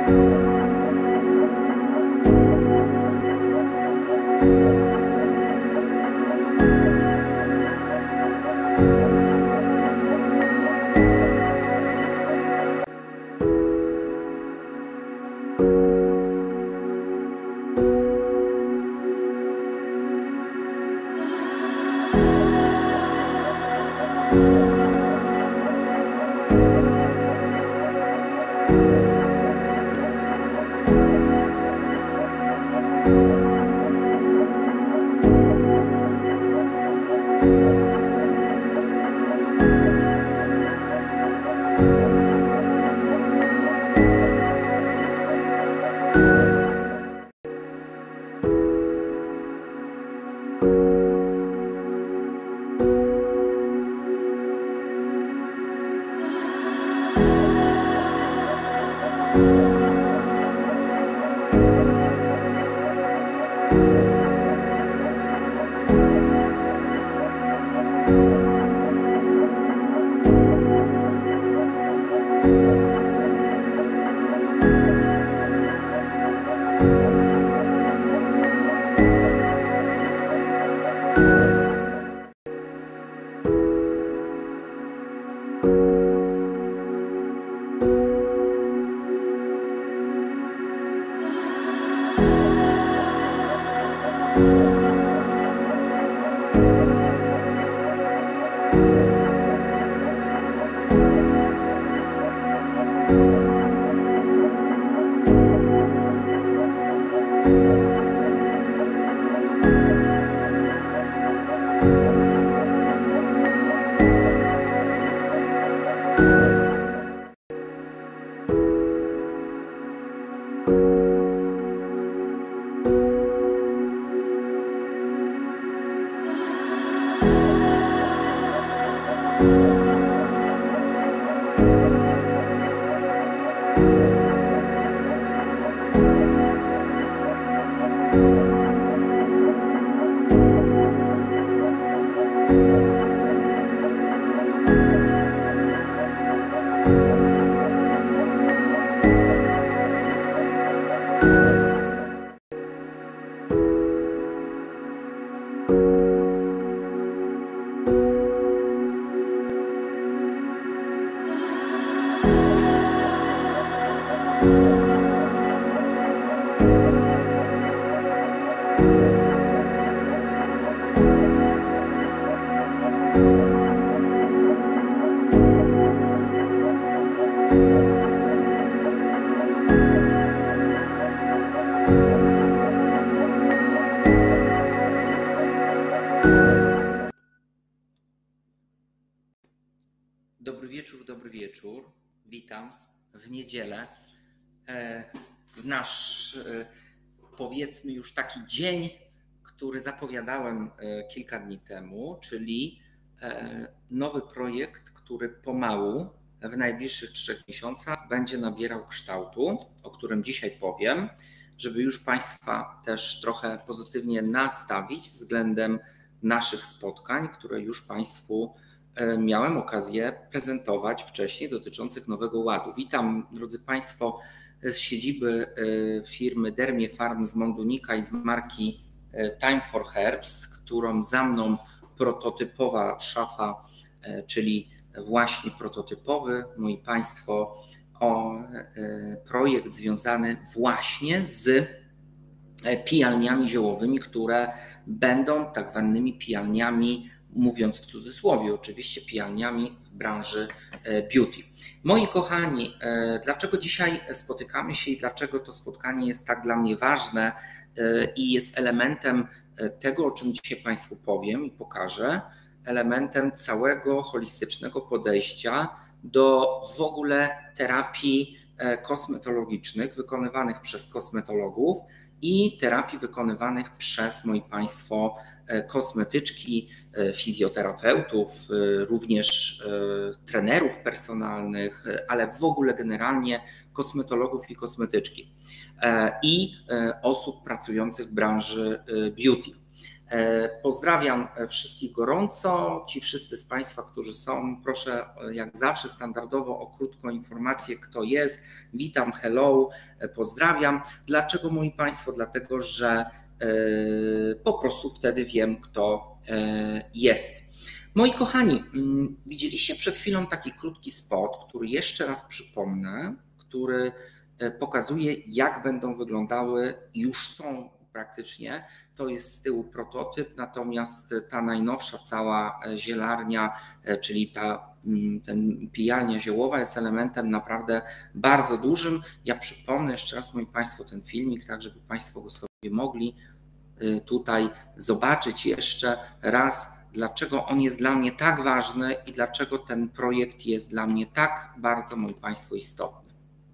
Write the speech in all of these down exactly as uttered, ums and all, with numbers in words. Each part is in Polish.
Dobry wieczór, dobry wieczór. Witam w niedzielę, w nasz, powiedzmy, już taki dzień, który zapowiadałem kilka dni temu, czyli nowy projekt, który pomału w najbliższych trzech miesiącach będzie nabierał kształtu, o którym dzisiaj powiem, żeby już Państwa też trochę pozytywnie nastawić względem naszych spotkań, które już Państwu miałem okazję prezentować wcześniej, dotyczących Nowego Ładu. Witam, drodzy Państwo, z siedziby firmy Dermie Farm z Mondonika i z marki Time for Herbs, którą za mną prototypowa szafa, czyli właśnie prototypowy, moi Państwo, o projekt związany właśnie z pijalniami ziołowymi, które będą tak zwanymi pijalniami, mówiąc w cudzysłowie, oczywiście pijalniami w branży beauty. Moi kochani, dlaczego dzisiaj spotykamy się i dlaczego to spotkanie jest tak dla mnie ważne i jest elementem tego, o czym dzisiaj Państwu powiem i pokażę, elementem całego holistycznego podejścia do w ogóle terapii kosmetologicznych wykonywanych przez kosmetologów i terapii wykonywanych przez, moi Państwo, kosmetyczki, fizjoterapeutów, również trenerów personalnych, ale w ogóle generalnie kosmetologów i kosmetyczki i osób pracujących w branży beauty. Pozdrawiam wszystkich gorąco. Ci wszyscy z Państwa, którzy są, proszę jak zawsze standardowo o krótką informację, kto jest. Witam, hello, pozdrawiam. Dlaczego, moi Państwo? Dlatego, że po prostu wtedy wiem, kto jest. Moi kochani, widzieliście przed chwilą taki krótki spot, który jeszcze raz przypomnę, który pokazuje, jak będą wyglądały, już są praktycznie, to jest z tyłu prototyp, natomiast ta najnowsza cała zielarnia, czyli ta ten pijalnia ziołowa jest elementem naprawdę bardzo dużym. Ja przypomnę jeszcze raz, moi Państwo, ten filmik, tak żeby Państwo go sobie mogli tutaj zobaczyć jeszcze raz, dlaczego on jest dla mnie tak ważny i dlaczego ten projekt jest dla mnie tak bardzo, moi Państwo, istotny.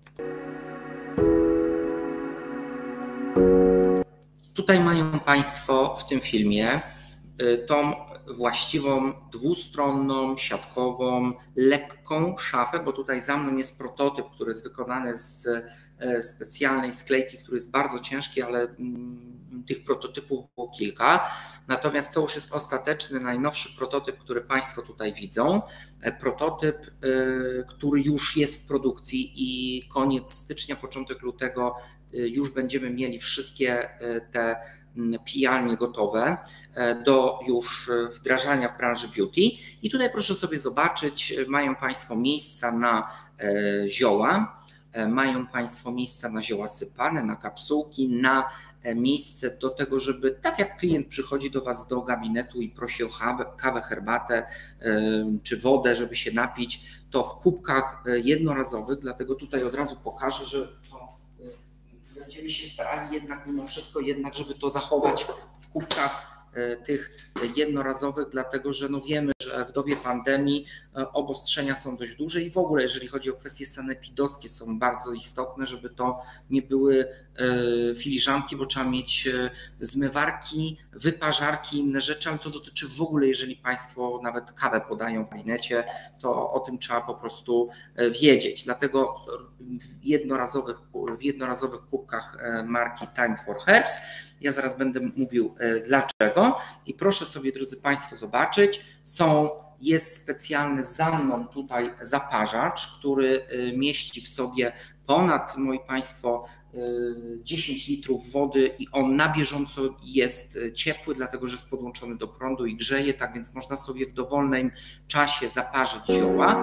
Tutaj mają Państwo w tym filmie tą właściwą dwustronną, siatkową, lekką szafę, bo tutaj za mną jest prototyp, który jest wykonany z specjalnej sklejki, który jest bardzo ciężki, ale tych prototypów było kilka. Natomiast to już jest ostateczny, najnowszy prototyp, który Państwo tutaj widzą. Prototyp, który już jest w produkcji i koniec stycznia, początek lutego już będziemy mieli wszystkie te pijalnie gotowe do już wdrażania w branży beauty. I tutaj proszę sobie zobaczyć, mają Państwo miejsca na zioła, mają Państwo miejsca na zioła sypane, na kapsułki, na miejsce do tego, żeby tak jak klient przychodzi do Was do gabinetu i prosi o kawę, herbatę czy wodę, żeby się napić, to w kubkach jednorazowych, dlatego tutaj od razu pokażę, że to będziemy się starali jednak mimo wszystko jednak, żeby to zachować w kubkach tych jednorazowych, dlatego że no wiemy, że w dobie pandemii obostrzenia są dość duże i w ogóle jeżeli chodzi o kwestie sanepidowskie są bardzo istotne, żeby to nie były filiżanki, bo trzeba mieć zmywarki, wyparzarki, inne rzeczy, ale to dotyczy w ogóle, jeżeli Państwo nawet kawę podają w gabinecie, to o tym trzeba po prostu wiedzieć. Dlatego w jednorazowych, w jednorazowych kubkach marki Time for Herbs. Ja zaraz będę mówił dlaczego i proszę sobie, drodzy Państwo, zobaczyć, są, jest specjalny za mną tutaj zaparzacz, który mieści w sobie ponad, moi Państwo, dziesięć litrów wody i on na bieżąco jest ciepły, dlatego że jest podłączony do prądu i grzeje, tak więc można sobie w dowolnym czasie zaparzyć zioła.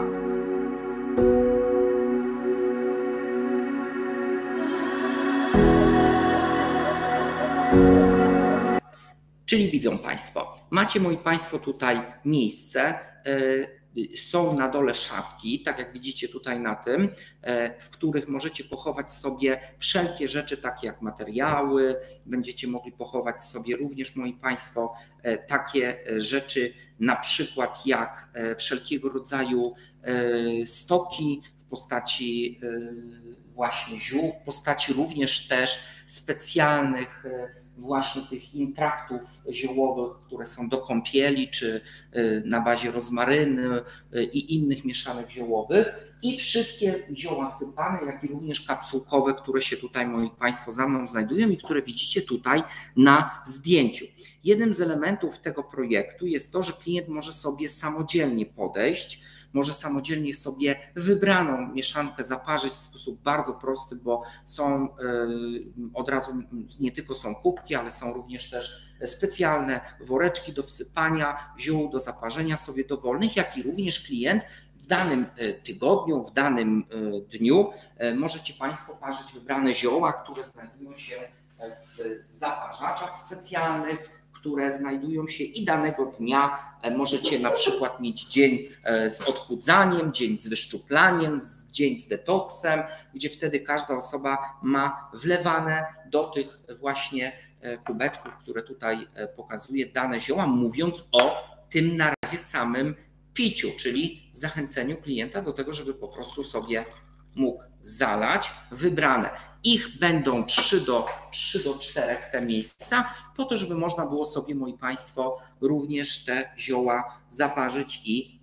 Czyli widzą Państwo, macie, moi Państwo, tutaj miejsce, są na dole szafki, tak jak widzicie tutaj na tym, w których możecie pochować sobie wszelkie rzeczy, takie jak materiały, będziecie mogli pochować sobie również, moi Państwo, takie rzeczy, na przykład jak wszelkiego rodzaju stoki w postaci właśnie ziół, w postaci również też specjalnych właśnie tych intraktów ziołowych, które są do kąpieli, czy na bazie rozmaryny i innych mieszanek ziołowych i wszystkie zioła sypane, jak i również kapsułkowe, które się tutaj, moi Państwo, za mną znajdują i które widzicie tutaj na zdjęciu. Jednym z elementów tego projektu jest to, że klient może sobie samodzielnie podejść, może samodzielnie sobie wybraną mieszankę zaparzyć w sposób bardzo prosty, bo są od razu nie tylko są kubki, ale są również też specjalne woreczki do wsypania ziół, do zaparzenia sobie dowolnych, jak i również klient w danym tygodniu, w danym dniu możecie Państwo parzyć wybrane zioła, które znajdują się w zaparzaczach specjalnych, które znajdują się i danego dnia możecie na przykład mieć dzień z odchudzaniem, dzień z wyszczuplaniem, dzień z detoksem, gdzie wtedy każda osoba ma wlewane do tych właśnie kubeczków, które tutaj pokazuję, dane zioła, mówiąc o tym na razie samym piciu, czyli zachęceniu klienta do tego, żeby po prostu sobie mógł zalać wybrane. Ich będą trzy do czterech te miejsca, po to, żeby można było sobie, moi Państwo, również te zioła zaparzyć i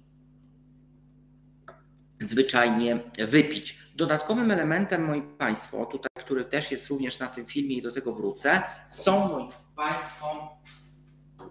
zwyczajnie wypić. Dodatkowym elementem, moi Państwo, tutaj, który też jest również na tym filmie i do tego wrócę, są, moi Państwo,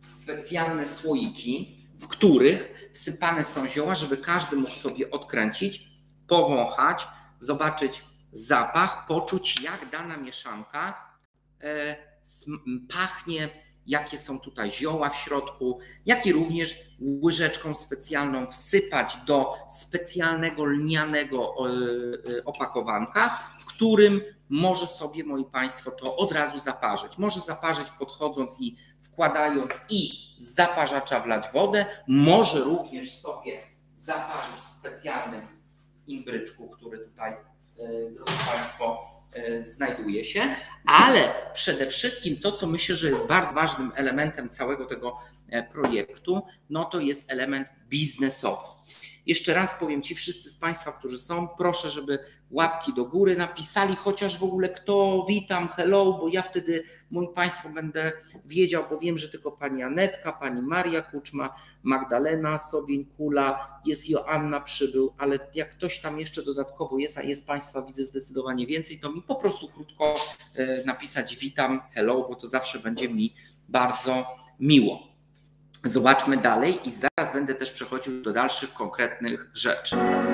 specjalne słoiki, w których wsypane są zioła, żeby każdy mógł sobie odkręcić, powąchać, zobaczyć zapach, poczuć, jak dana mieszanka e, pachnie, jakie są tutaj zioła w środku, jak i również łyżeczką specjalną wsypać do specjalnego lnianego opakowanka, w którym może sobie, moi Państwo, to od razu zaparzyć. Może zaparzyć podchodząc i wkładając i z zaparzacza wlać wodę, może również sobie zaparzyć w specjalnym imbryczku, który tutaj, drodzy Państwo, znajduje się, ale przede wszystkim to, co myślę, że jest bardzo ważnym elementem całego tego projektu, no to jest element biznesowy. Jeszcze raz powiem Ci, wszyscy z Państwa, którzy są, proszę, żeby łapki do góry napisali, chociaż w ogóle kto, witam, hello, bo ja wtedy, moi Państwo, będę wiedział, bo wiem, że tylko Pani Anetka, Pani Maria Kuczma, Magdalena Sobień-Kula, jest Joanna przybył, ale jak ktoś tam jeszcze dodatkowo jest, a jest Państwa, widzę zdecydowanie więcej, to mi po prostu krótko napisać witam, hello, bo to zawsze będzie mi bardzo miło. Zobaczmy dalej i zaraz będę też przechodził do dalszych konkretnych rzeczy.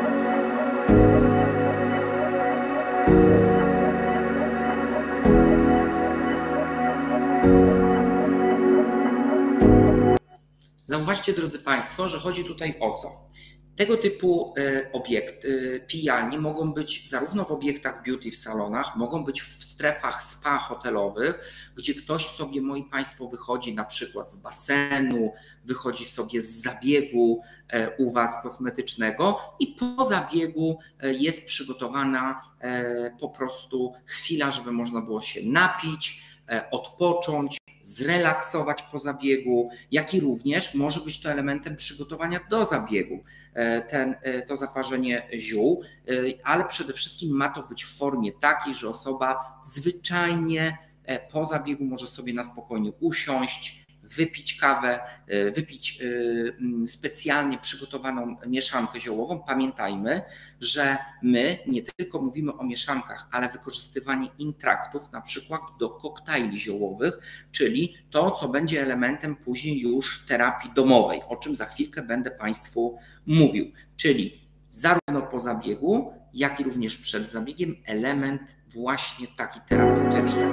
Zauważcie, drodzy Państwo, że chodzi tutaj o co? Tego typu obiekty, pijalnie mogą być zarówno w obiektach beauty w salonach, mogą być w strefach spa hotelowych, gdzie ktoś sobie, moi Państwo, wychodzi na przykład z basenu, wychodzi sobie z zabiegu u Was kosmetycznego i po zabiegu jest przygotowana po prostu chwila, żeby można było się napić, odpocząć, zrelaksować po zabiegu, jak i również może być to elementem przygotowania do zabiegu, ten, to zaparzenie ziół, ale przede wszystkim ma to być w formie takiej, że osoba zwyczajnie po zabiegu może sobie na spokojnie usiąść, wypić kawę, wypić specjalnie przygotowaną mieszankę ziołową. Pamiętajmy, że my nie tylko mówimy o mieszankach, ale wykorzystywanie intraktów na przykład do koktajli ziołowych, czyli to, co będzie elementem później już terapii domowej, o czym za chwilkę będę Państwu mówił. Czyli zarówno po zabiegu, jak i również przed zabiegiem element właśnie taki terapeutyczny.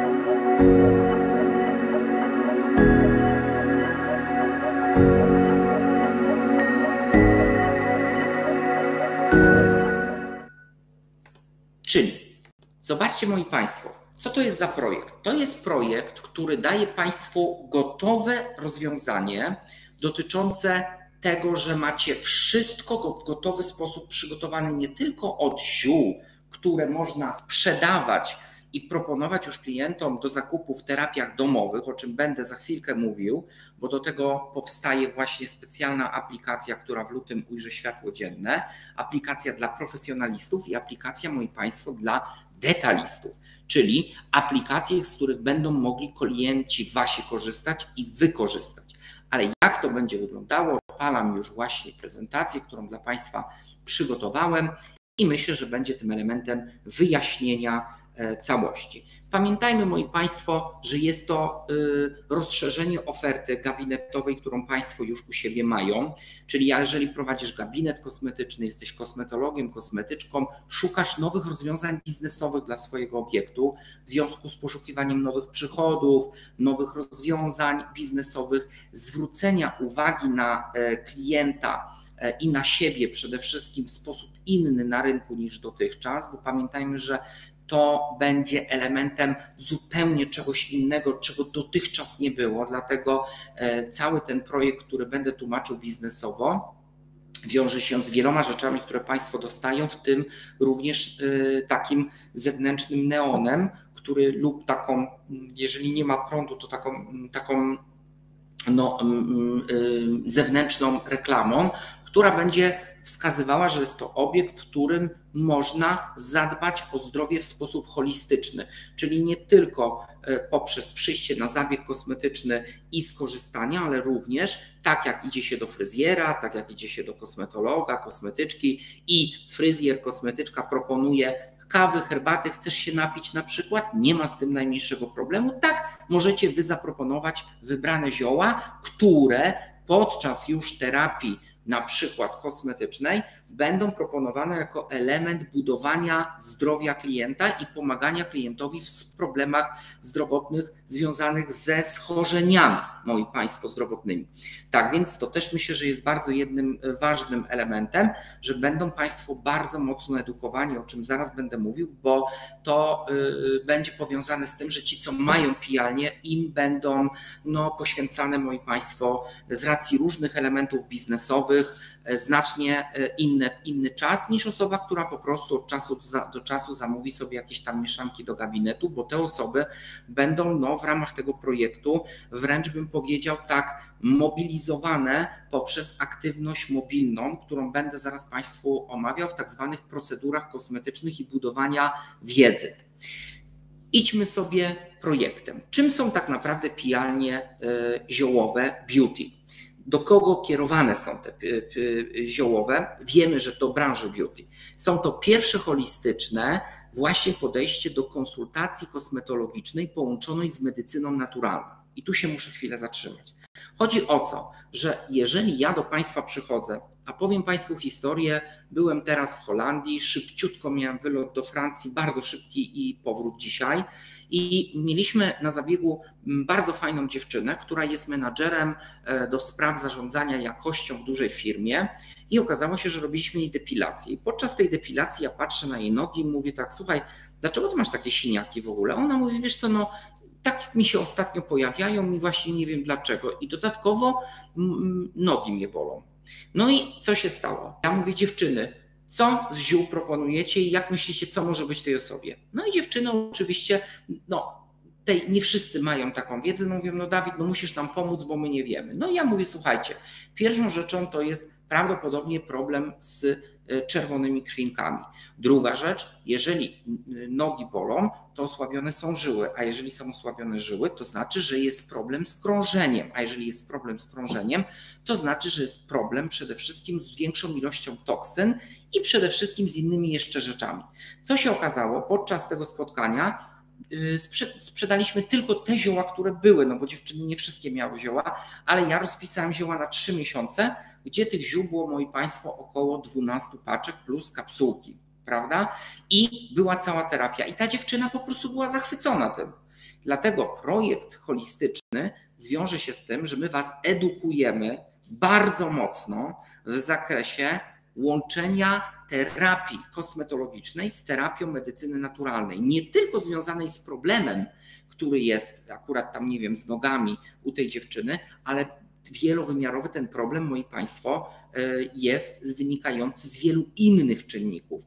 Czyli zobaczcie, moi Państwo, co to jest za projekt? To jest projekt, który daje Państwu gotowe rozwiązanie dotyczące tego, że macie wszystko w gotowy sposób przygotowane nie tylko od ziół, które można sprzedawać i proponować już klientom do zakupu w terapiach domowych, o czym będę za chwilkę mówił, bo do tego powstaje właśnie specjalna aplikacja, która w lutym ujrzy światło dzienne, aplikacja dla profesjonalistów i aplikacja, moi Państwo, dla detalistów, czyli aplikacje, z których będą mogli klienci Wasi korzystać i wykorzystać. Ale jak to będzie wyglądało, odpalam już właśnie prezentację, którą dla Państwa przygotowałem i myślę, że będzie tym elementem wyjaśnienia całości. Pamiętajmy, moi Państwo, że jest to rozszerzenie oferty gabinetowej, którą Państwo już u siebie mają, czyli jeżeli prowadzisz gabinet kosmetyczny, jesteś kosmetologiem, kosmetyczką, szukasz nowych rozwiązań biznesowych dla swojego obiektu w związku z poszukiwaniem nowych przychodów, nowych rozwiązań biznesowych, zwrócenia uwagi na klienta i na siebie przede wszystkim w sposób inny na rynku niż dotychczas, bo pamiętajmy, że to będzie elementem zupełnie czegoś innego, czego dotychczas nie było, dlatego cały ten projekt, który będę tłumaczył biznesowo, wiąże się z wieloma rzeczami, które Państwo dostają, w tym również takim zewnętrznym neonem, który lub taką, jeżeli nie ma prądu, to taką, taką no, zewnętrzną reklamą, która będzie wskazywała, że jest to obiekt, w którym można zadbać o zdrowie w sposób holistyczny, czyli nie tylko poprzez przyjście na zabieg kosmetyczny i skorzystania, ale również tak jak idzie się do fryzjera, tak jak idzie się do kosmetologa, kosmetyczki i fryzjer, kosmetyczka proponuje kawy, herbaty, chcesz się napić na przykład, nie ma z tym najmniejszego problemu. Tak, możecie wy zaproponować wybrane zioła, które podczas już terapii na przykład kosmetycznej będą proponowane jako element budowania zdrowia klienta i pomagania klientowi w problemach zdrowotnych związanych ze schorzeniami, moi Państwo, zdrowotnymi. Tak więc to też myślę, że jest bardzo jednym ważnym elementem, że będą Państwo bardzo mocno edukowani, o czym zaraz będę mówił, bo to y, będzie powiązane z tym, że ci, co mają pijalnię, im będą no, poświęcane, moi Państwo, z racji różnych elementów biznesowych, znacznie inny, inny czas niż osoba, która po prostu od czasu do czasu zamówi sobie jakieś tam mieszanki do gabinetu, bo te osoby będą no, w ramach tego projektu wręcz bym powiedział tak mobilizowane poprzez aktywność mobilną, którą będę zaraz Państwu omawiał w tak zwanych procedurach kosmetycznych i budowania wiedzy. Idźmy sobie projektem. Czym są tak naprawdę pijalnie ziołowe beauty? Do kogo kierowane są te ziołowe? Wiemy, że to branży beauty. Są to pierwsze holistyczne właśnie podejście do konsultacji kosmetologicznej połączonej z medycyną naturalną. I tu się muszę chwilę zatrzymać. Chodzi o co, że jeżeli ja do Państwa przychodzę, a powiem Państwu historię, byłem teraz w Holandii, szybciutko miałem wylot do Francji, bardzo szybki i powrót dzisiaj. I mieliśmy na zabiegu bardzo fajną dziewczynę, która jest menadżerem do spraw zarządzania jakością w dużej firmie i okazało się, że robiliśmy jej depilację. I podczas tej depilacji ja patrzę na jej nogi i mówię tak, słuchaj, dlaczego ty masz takie siniaki w ogóle? Ona mówi, wiesz co, no tak mi się ostatnio pojawiają i właśnie nie wiem dlaczego. I dodatkowo nogi mnie bolą. No i co się stało? Ja mówię, dziewczyny, co z ziół proponujecie i jak myślicie, co może być tej osobie? No i dziewczyny oczywiście, no tej, nie wszyscy mają taką wiedzę, no mówią, no Dawid, no musisz nam pomóc, bo my nie wiemy. No i ja mówię, słuchajcie, pierwszą rzeczą to jest prawdopodobnie problem z czerwonymi krwinkami. Druga rzecz, jeżeli nogi bolą, to osłabione są żyły, a jeżeli są osłabione żyły, to znaczy, że jest problem z krążeniem, a jeżeli jest problem z krążeniem, to znaczy, że jest problem przede wszystkim z większą ilością toksyn i przede wszystkim z innymi jeszcze rzeczami. Co się okazało podczas tego spotkania? Sprzedaliśmy tylko te zioła, które były, no bo dziewczyny nie wszystkie miały zioła, ale ja rozpisałem zioła na trzy miesiące, gdzie tych ziół było, moi Państwo, około dwanaście paczek plus kapsułki, prawda? I była cała terapia i ta dziewczyna po prostu była zachwycona tym. Dlatego projekt holistyczny zwiąże się z tym, że my Was edukujemy bardzo mocno w zakresie łączenia terapii kosmetologicznej z terapią medycyny naturalnej. Nie tylko związanej z problemem, który jest akurat tam, nie wiem, z nogami u tej dziewczyny, ale wielowymiarowy ten problem, moi Państwo, jest wynikający z wielu innych czynników,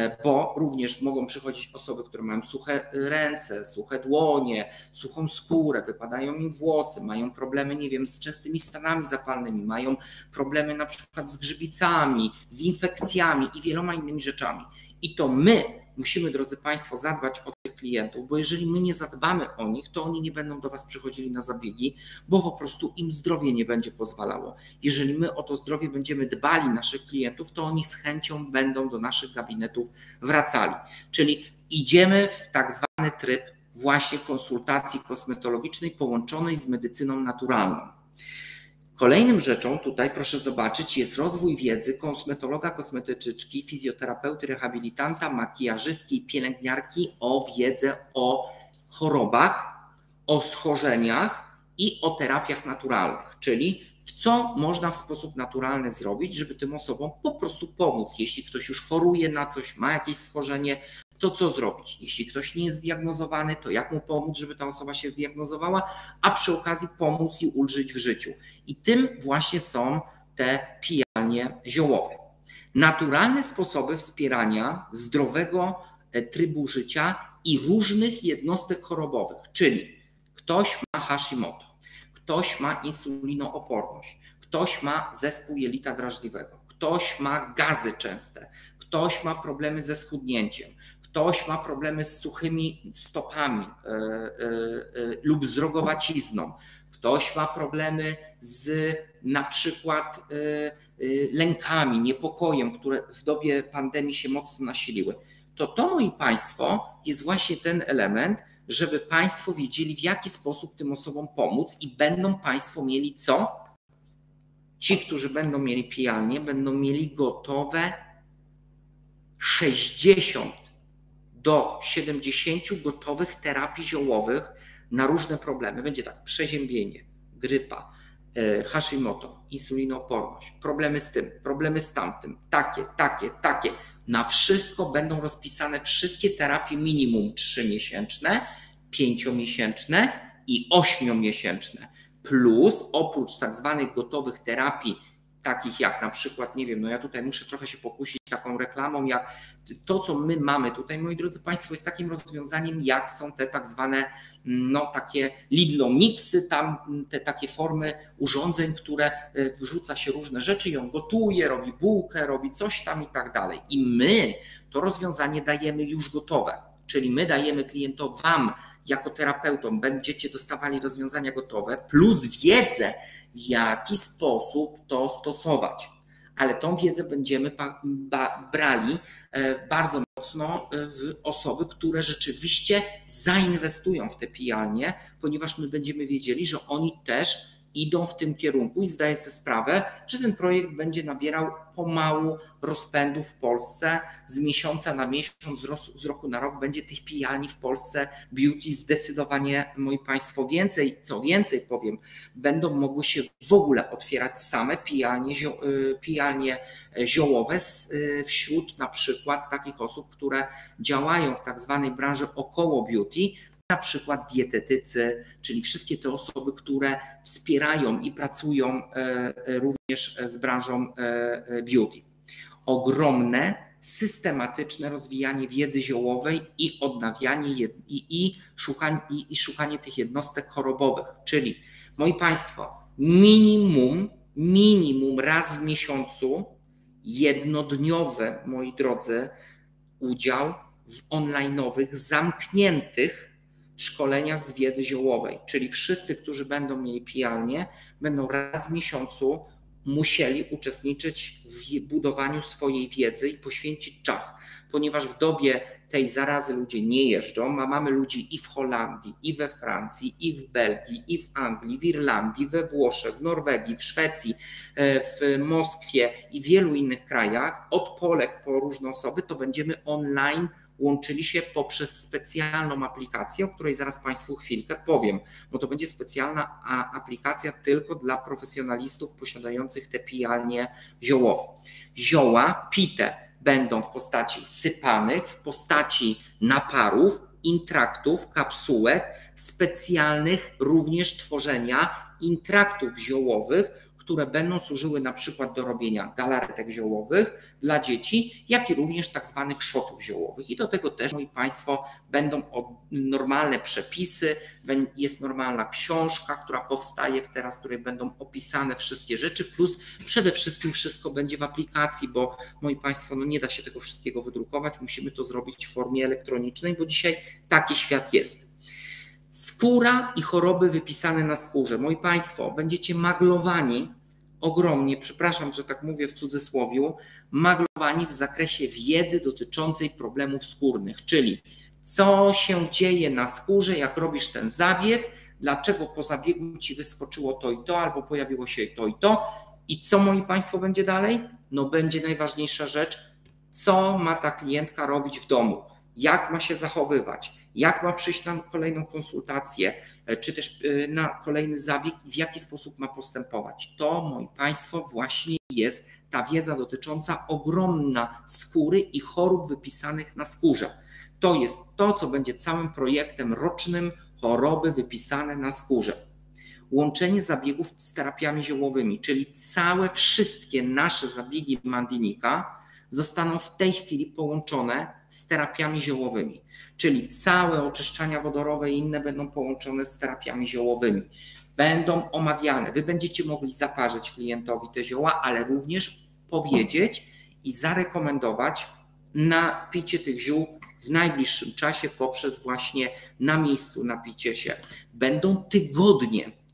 bo również mogą przychodzić osoby, które mają suche ręce, suche dłonie, suchą skórę, wypadają im włosy, mają problemy, nie wiem, z częstymi stanami zapalnymi, mają problemy na przykład z grzbicami, z infekcjami i wieloma innymi rzeczami. I to my musimy, drodzy Państwo, zadbać o tych klientów, bo jeżeli my nie zadbamy o nich, to oni nie będą do Was przychodzili na zabiegi, bo po prostu im zdrowie nie będzie pozwalało. Jeżeli my o to zdrowie będziemy dbali naszych klientów, to oni z chęcią będą do naszych gabinetów wracali. Czyli idziemy w tak zwany tryb właśnie konsultacji kosmetologicznej połączonej z medycyną naturalną. Kolejnym rzeczą tutaj, proszę zobaczyć, jest rozwój wiedzy kosmetologa, kosmetyczki, fizjoterapeuty, rehabilitanta, makijażystki i pielęgniarki o wiedzę o chorobach, o schorzeniach i o terapiach naturalnych, czyli co można w sposób naturalny zrobić, żeby tym osobom po prostu pomóc. Jeśli ktoś już choruje na coś, ma jakieś schorzenie, to co zrobić? Jeśli ktoś nie jest zdiagnozowany, to jak mu pomóc, żeby ta osoba się zdiagnozowała, a przy okazji pomóc i ulżyć w życiu. I tym właśnie są te pijalnie ziołowe. Naturalne sposoby wspierania zdrowego trybu życia i różnych jednostek chorobowych, czyli ktoś ma Hashimoto, ktoś ma insulinooporność, ktoś ma zespół jelita drażliwego, ktoś ma gazy częste, ktoś ma problemy ze schudnięciem, ktoś ma problemy z suchymi stopami yy, yy, lub z rogowacizną, ktoś ma problemy z na przykład yy, yy, lękami, niepokojem, które w dobie pandemii się mocno nasiliły. to to, moi Państwo, jest właśnie ten element, żeby Państwo wiedzieli, w jaki sposób tym osobom pomóc i będą Państwo mieli co? Ci, którzy będą mieli pijalnię, będą mieli gotowe sześćdziesiąt do siedemdziesięciu gotowych terapii ziołowych na różne problemy. Będzie tak, przeziębienie, grypa, Hashimoto, insulinooporność, problemy z tym, problemy z tamtym, takie, takie, takie. Na wszystko będą rozpisane wszystkie terapie minimum trzymiesięczne, pięciomiesięczne i ośmiomiesięczne. Plus oprócz tak zwanych gotowych terapii, takich jak na przykład, nie wiem, no ja tutaj muszę trochę się pokusić taką reklamą, jak to, co my mamy tutaj, moi drodzy Państwo, jest takim rozwiązaniem, jak są te tak zwane, no takie Lidlo-miksy, tam te takie formy urządzeń, które wrzuca się różne rzeczy i on gotuje, robi bułkę, robi coś tam i tak dalej. I my to rozwiązanie dajemy już gotowe, czyli my dajemy klientom, wam jako terapeutom będziecie dostawali rozwiązania gotowe, plus wiedzę, w jaki sposób to stosować. Ale tą wiedzę będziemy brali bardzo mocno w osoby, które rzeczywiście zainwestują w te pijalnie, ponieważ my będziemy wiedzieli, że oni też idą w tym kierunku i zdaję sobie sprawę, że ten projekt będzie nabierał pomału rozpędu w Polsce. Z miesiąca na miesiąc, z roku na rok będzie tych pijalni w Polsce beauty zdecydowanie, moi Państwo, więcej. Co więcej powiem, będą mogły się w ogóle otwierać same pijalnie, zio, pijalnie ziołowe wśród na przykład takich osób, które działają w tak zwanej branży około beauty, na przykład dietetycy, czyli wszystkie te osoby, które wspierają i pracują również z branżą beauty. Ogromne, systematyczne rozwijanie wiedzy ziołowej i odnawianie i, i, szukanie, i, i szukanie tych jednostek chorobowych, czyli moi Państwo, minimum, minimum raz w miesiącu jednodniowy, moi drodzy, udział w online'owych, zamkniętych szkoleniach z wiedzy ziołowej, czyli wszyscy, którzy będą mieli pijalnię, będą raz w miesiącu musieli uczestniczyć w budowaniu swojej wiedzy i poświęcić czas, ponieważ w dobie tej zarazy ludzie nie jeżdżą, a mamy ludzi i w Holandii, i we Francji, i w Belgii, i w Anglii, w Irlandii, we Włoszech, w Norwegii, w Szwecji, w Moskwie i wielu innych krajach, od Polek po różne osoby, to będziemy online łączyli się poprzez specjalną aplikację, o której zaraz Państwu chwilkę powiem, bo to będzie specjalna aplikacja tylko dla profesjonalistów posiadających te pijalnie ziołowe. Zioła pite będą w postaci sypanych, w postaci naparów, intraktów, kapsułek, specjalnych również tworzenia intraktów ziołowych, które będą służyły na przykład do robienia galaretek ziołowych dla dzieci, jak i również tak zwanych szotów ziołowych. I do tego też, moi Państwo, będą normalne przepisy, jest normalna książka, która powstaje teraz, w której będą opisane wszystkie rzeczy, plus przede wszystkim wszystko będzie w aplikacji, bo moi Państwo, no nie da się tego wszystkiego wydrukować, musimy to zrobić w formie elektronicznej, bo dzisiaj taki świat jest. Skóra i choroby wypisane na skórze. Moi Państwo, będziecie maglowani ogromnie, przepraszam, że tak mówię w cudzysłowiu, maglowani w zakresie wiedzy dotyczącej problemów skórnych, czyli co się dzieje na skórze, jak robisz ten zabieg, dlaczego po zabiegu Ci wyskoczyło to i to, albo pojawiło się to i to. I co, moi Państwo, będzie dalej? No będzie najważniejsza rzecz, co ma ta klientka robić w domu, jak ma się zachowywać, jak ma przyjść na kolejną konsultację, czy też na kolejny zabieg i w jaki sposób ma postępować. To, moi Państwo, właśnie jest ta wiedza dotycząca ogromna skóry i chorób wypisanych na skórze. To jest to, co będzie całym projektem rocznym choroby wypisane na skórze. Łączenie zabiegów z terapiami ziołowymi, czyli całe wszystkie nasze zabiegi Mandinika zostaną w tej chwili połączone z terapiami ziołowymi, czyli całe oczyszczania wodorowe i inne będą połączone z terapiami ziołowymi. Będą omawiane. Wy będziecie mogli zaparzyć klientowi te zioła, ale również powiedzieć i zarekomendować napicie tych ziół w najbliższym czasie poprzez właśnie na miejscu napicie się. Będą tygodnie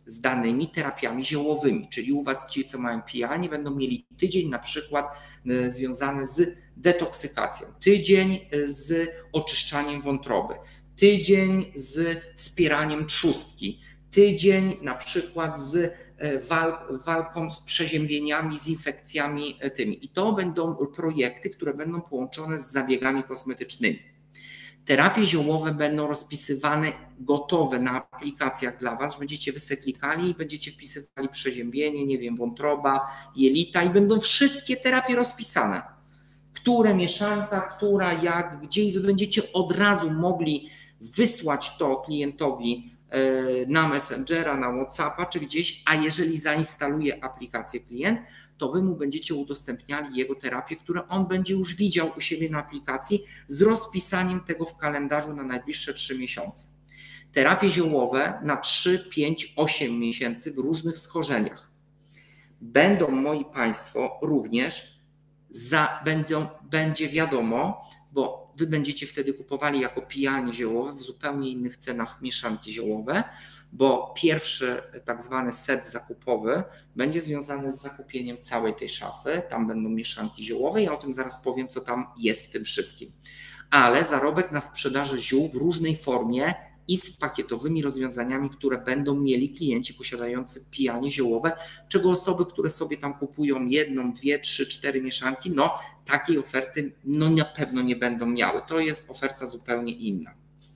z danymi terapiami ziołowymi, czyli u Was ci, co mają pijalnię, będą mieli tydzień na przykład związany z detoksykacją, tydzień z oczyszczaniem wątroby, tydzień z wspieraniem trzustki, tydzień na przykład z walką z przeziębieniami, z infekcjami tymi. I to będą projekty, które będą połączone z zabiegami kosmetycznymi. Terapie ziołowe będą rozpisywane gotowe na aplikacjach dla Was, że będziecie wy se klikali i będziecie wpisywali przeziębienie, nie wiem, wątroba, jelita i będą wszystkie terapie rozpisane. Które mieszanka, która, jak, gdzie i Wy będziecie od razu mogli wysłać to klientowi na Messengera, na WhatsAppa czy gdzieś, a jeżeli zainstaluje aplikację klient, to Wy mu będziecie udostępniali jego terapię, które on będzie już widział u siebie na aplikacji z rozpisaniem tego w kalendarzu na najbliższe trzy miesiące. Terapie ziołowe na trzy, pięć, osiem miesięcy w różnych schorzeniach. Będą, moi Państwo, również, za, będą, będzie wiadomo, bo Wy będziecie wtedy kupowali jako pijalnie ziołowe w zupełnie innych cenach mieszanki ziołowe, bo pierwszy tak zwany set zakupowy będzie związany z zakupieniem całej tej szafy. Tam będą mieszanki ziołowe, ja o tym zaraz powiem, co tam jest w tym wszystkim. Ale zarobek na sprzedaży ziół w różnej formie i z pakietowymi rozwiązaniami, które będą mieli klienci posiadający pijalnie ziołowe, czego osoby, które sobie tam kupują jedną, dwie, trzy, cztery mieszanki, no takiej oferty no na pewno nie będą miały. To jest oferta zupełnie inna.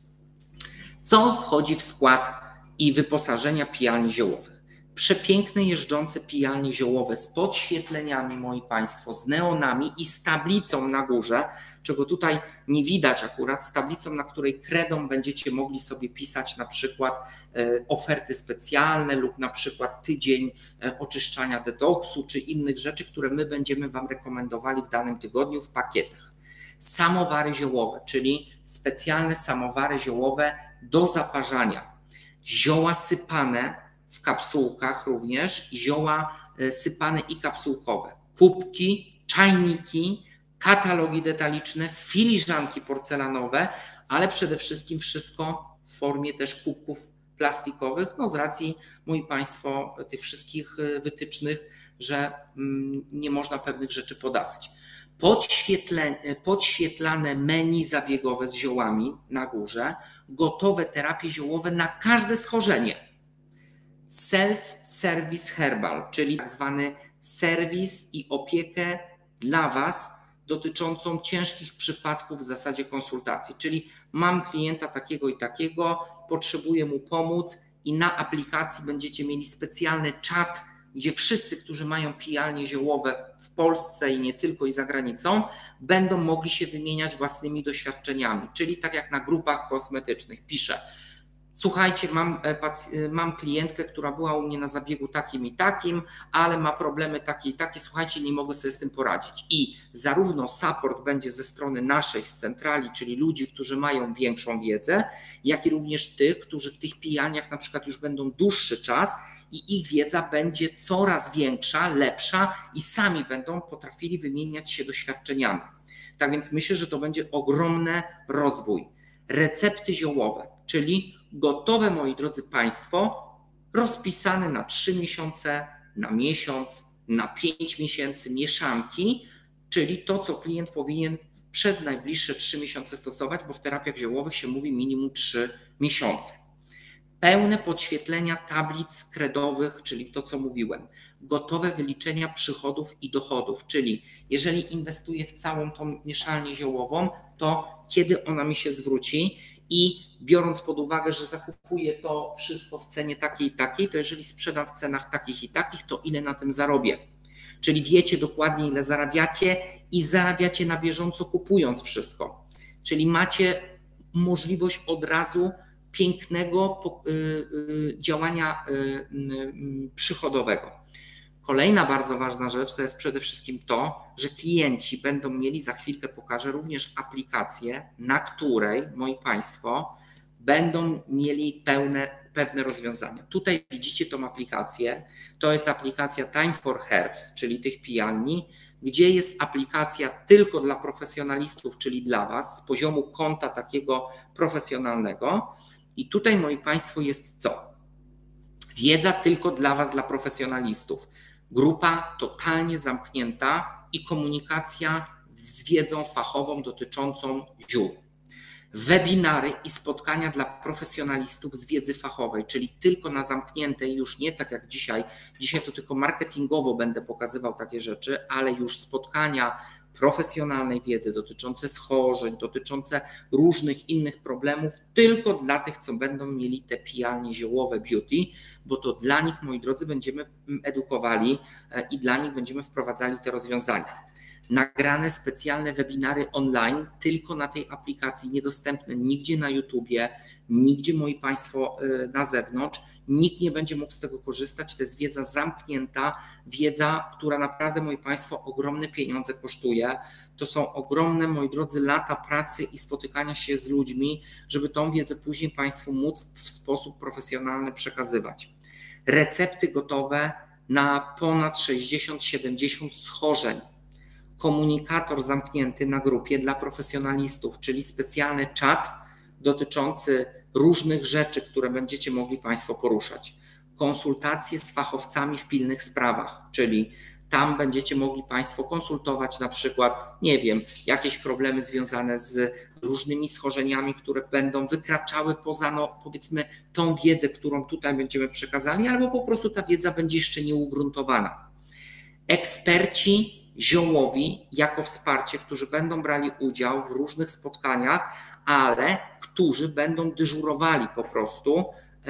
Co wchodzi w skład i wyposażenia pijalni ziołowych? Przepiękne jeżdżące pijalnie ziołowe z podświetleniami, moi Państwo, z neonami i z tablicą na górze, czego tutaj nie widać akurat, z tablicą, na której kredą będziecie mogli sobie pisać na przykład oferty specjalne lub na przykład tydzień oczyszczania detoksu czy innych rzeczy, które my będziemy Wam rekomendowali w danym tygodniu w pakietach. Samowary ziołowe, czyli specjalne samowary ziołowe do zaparzania. Zioła sypane w kapsułkach również, zioła sypane i kapsułkowe, kubki, czajniki, katalogi detaliczne, filiżanki porcelanowe, ale przede wszystkim wszystko w formie też kubków plastikowych, no z racji, moi Państwo, tych wszystkich wytycznych, że nie można pewnych rzeczy podawać. Podświetlane menu zabiegowe z ziołami na górze, gotowe terapie ziołowe na każde schorzenie. Self-service herbal, czyli tak zwany serwis i opiekę dla Was dotyczącą ciężkich przypadków w zasadzie konsultacji, czyli mam klienta takiego i takiego, potrzebuję mu pomóc i na aplikacji będziecie mieli specjalny czat, gdzie wszyscy, którzy mają pijalnie ziołowe w Polsce i nie tylko i za granicą, będą mogli się wymieniać własnymi doświadczeniami, czyli tak jak na grupach kosmetycznych piszę: słuchajcie, mam, mam klientkę, która była u mnie na zabiegu takim i takim, ale ma problemy takie i takie, słuchajcie, nie mogę sobie z tym poradzić. I zarówno support będzie ze strony naszej, z centrali, czyli ludzi, którzy mają większą wiedzę, jak i również tych, którzy w tych pijalniach na przykład już będą dłuższy czas i ich wiedza będzie coraz większa, lepsza i sami będą potrafili wymieniać się doświadczeniami. Tak więc myślę, że to będzie ogromny rozwój. Recepty ziołowe, czyli gotowe, moi drodzy Państwo, rozpisane na trzy miesiące, na miesiąc, na pięć miesięcy mieszanki, czyli to, co klient powinien przez najbliższe trzy miesiące stosować, bo w terapiach ziołowych się mówi minimum trzy miesiące. Pełne podświetlenia tablic kredowych, czyli to, co mówiłem. Gotowe wyliczenia przychodów i dochodów, czyli jeżeli inwestuję w całą tą mieszalnię ziołową, to kiedy ona mi się zwróci i biorąc pod uwagę, że zakupuję to wszystko w cenie takiej i takiej, to jeżeli sprzedam w cenach takich i takich, to ile na tym zarobię. Czyli wiecie dokładnie, ile zarabiacie i zarabiacie na bieżąco, kupując wszystko. Czyli macie możliwość od razu pięknego działania przychodowego. Kolejna bardzo ważna rzecz to jest przede wszystkim to, że klienci będą mieli, za chwilkę pokażę, również aplikację, na której, moi Państwo, będą mieli pełne, pewne rozwiązania. Tutaj widzicie tą aplikację, to jest aplikacja Time for Herbs, czyli tych pijalni, gdzie jest aplikacja tylko dla profesjonalistów, czyli dla Was, z poziomu konta takiego profesjonalnego. I tutaj, moi Państwo, jest co? Wiedza tylko dla Was, dla profesjonalistów. Grupa totalnie zamknięta i komunikacja z wiedzą fachową dotyczącą ziół. Webinary i spotkania dla profesjonalistów z wiedzy fachowej, czyli tylko na zamkniętej, już nie tak jak dzisiaj. Dzisiaj to tylko marketingowo będę pokazywał takie rzeczy, ale już spotkania profesjonalnej wiedzy dotyczące schorzeń, dotyczące różnych innych problemów, tylko dla tych, co będą mieli te pijalnie ziołowe beauty, bo to dla nich, moi drodzy, będziemy edukowali i dla nich będziemy wprowadzali te rozwiązania. Nagrane specjalne webinary online tylko na tej aplikacji, niedostępne nigdzie na YouTubie, nigdzie, moi Państwo, na zewnątrz. Nikt nie będzie mógł z tego korzystać. To jest wiedza zamknięta, wiedza, która naprawdę, moi Państwo, ogromne pieniądze kosztuje. To są ogromne, moi drodzy, lata pracy i spotykania się z ludźmi, żeby tą wiedzę później Państwu móc w sposób profesjonalny przekazywać. Recepty gotowe na ponad sześćdziesiąt siedemdziesiąt schorzeń. Komunikator zamknięty na grupie dla profesjonalistów, czyli specjalny czat dotyczący różnych rzeczy, które będziecie mogli Państwo poruszać. Konsultacje z fachowcami w pilnych sprawach, czyli tam będziecie mogli Państwo konsultować na przykład, nie wiem, jakieś problemy związane z różnymi schorzeniami, które będą wykraczały poza, no, powiedzmy, tą wiedzę, którą tutaj będziemy przekazali, albo po prostu ta wiedza będzie jeszcze nieugruntowana. Eksperci ziołowi jako wsparcie, którzy będą brali udział w różnych spotkaniach, ale którzy będą dyżurowali po prostu.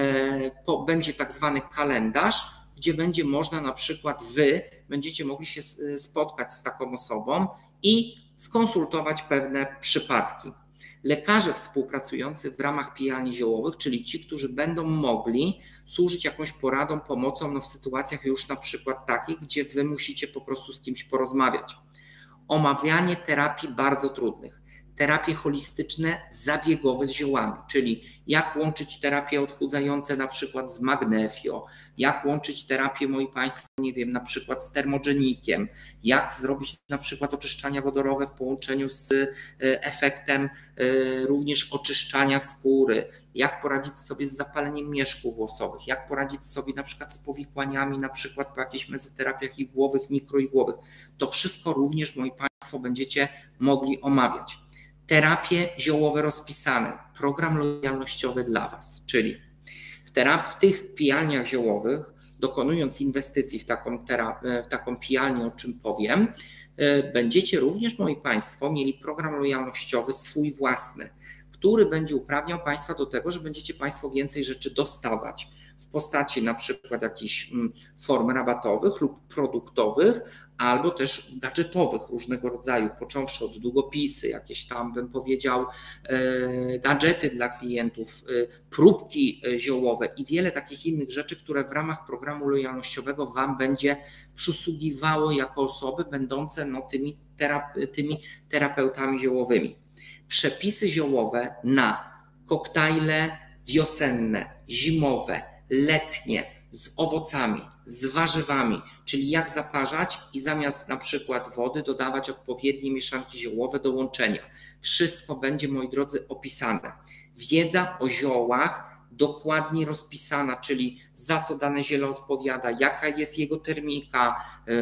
Będzie tak zwany kalendarz, gdzie będzie można na przykład Wy będziecie mogli się spotkać z taką osobą i skonsultować pewne przypadki. Lekarze współpracujący w ramach pijalni ziołowych, czyli ci, którzy będą mogli służyć jakąś poradą, pomocą no w sytuacjach już na przykład takich, gdzie Wy musicie po prostu z kimś porozmawiać. Omawianie terapii bardzo trudnych. Terapie holistyczne, zabiegowe z ziołami, czyli jak łączyć terapie odchudzające na przykład z magnefio, jak łączyć terapię, moi Państwo, nie wiem, na przykład z termogenikiem, jak zrobić na przykład oczyszczania wodorowe w połączeniu z efektem również oczyszczania skóry, jak poradzić sobie z zapaleniem mieszków włosowych, jak poradzić sobie na przykład z powikłaniami, na przykład po jakichś mezoterapiach igłowych, mikroigłowych. To wszystko również, moi Państwo, będziecie mogli omawiać. Terapie ziołowe rozpisane, program lojalnościowy dla Was, czyli w, terap- w tych pijalniach ziołowych, dokonując inwestycji w taką, terap- w taką pijalnię, o czym powiem, będziecie również, moi Państwo, mieli program lojalnościowy swój własny, który będzie uprawniał Państwa do tego, że będziecie Państwo więcej rzeczy dostawać w postaci na przykład jakichś form rabatowych lub produktowych, albo też gadżetowych różnego rodzaju, począwszy od długopisy, jakieś tam, bym powiedział, gadżety dla klientów, próbki ziołowe i wiele takich innych rzeczy, które w ramach programu lojalnościowego Wam będzie przysługiwało jako osoby będące no, tymi, terap- tymi terapeutami ziołowymi. Przepisy ziołowe na koktajle wiosenne, zimowe, letnie, z owocami, z warzywami, czyli jak zaparzać i zamiast na przykład wody dodawać odpowiednie mieszanki ziołowe do łączenia. Wszystko będzie, moi drodzy, opisane. Wiedza o ziołach dokładnie rozpisana, czyli za co dane ziele odpowiada, jaka jest jego termika,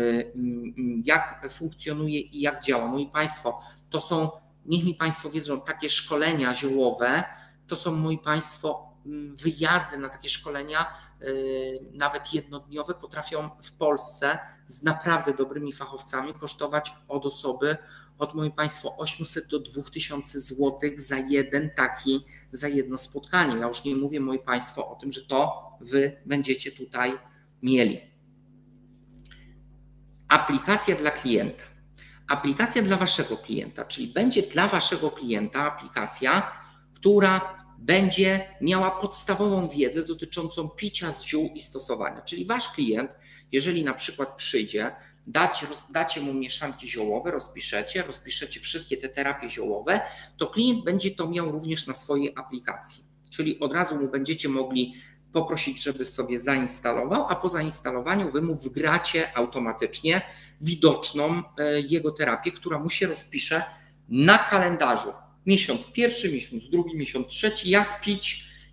jak funkcjonuje i jak działa. Moi Państwo, to są, niech mi Państwo wiedzą, takie szkolenia ziołowe, to są, moi Państwo, wyjazdy na takie szkolenia, nawet jednodniowe, potrafią w Polsce z naprawdę dobrymi fachowcami kosztować od osoby, od, moi Państwo, osiemset do dwóch tysięcy złotych za jeden taki, za jedno spotkanie. Ja już nie mówię, moi Państwo, o tym, że to Wy będziecie tutaj mieli. Aplikacja dla klienta. Aplikacja dla Waszego klienta, czyli będzie dla Waszego klienta aplikacja, która będzie miała podstawową wiedzę dotyczącą picia z ziół i stosowania. Czyli Wasz klient, jeżeli na przykład przyjdzie, dacie, dacie mu mieszanki ziołowe, rozpiszecie, rozpiszecie wszystkie te terapie ziołowe, to klient będzie to miał również na swojej aplikacji. Czyli od razu mu będziecie mogli poprosić, żeby sobie zainstalował, a po zainstalowaniu Wy mu wgracie automatycznie widoczną jego terapię, która mu się rozpisze na kalendarzu. Miesiąc pierwszy, miesiąc drugi, miesiąc trzeci, jak pić,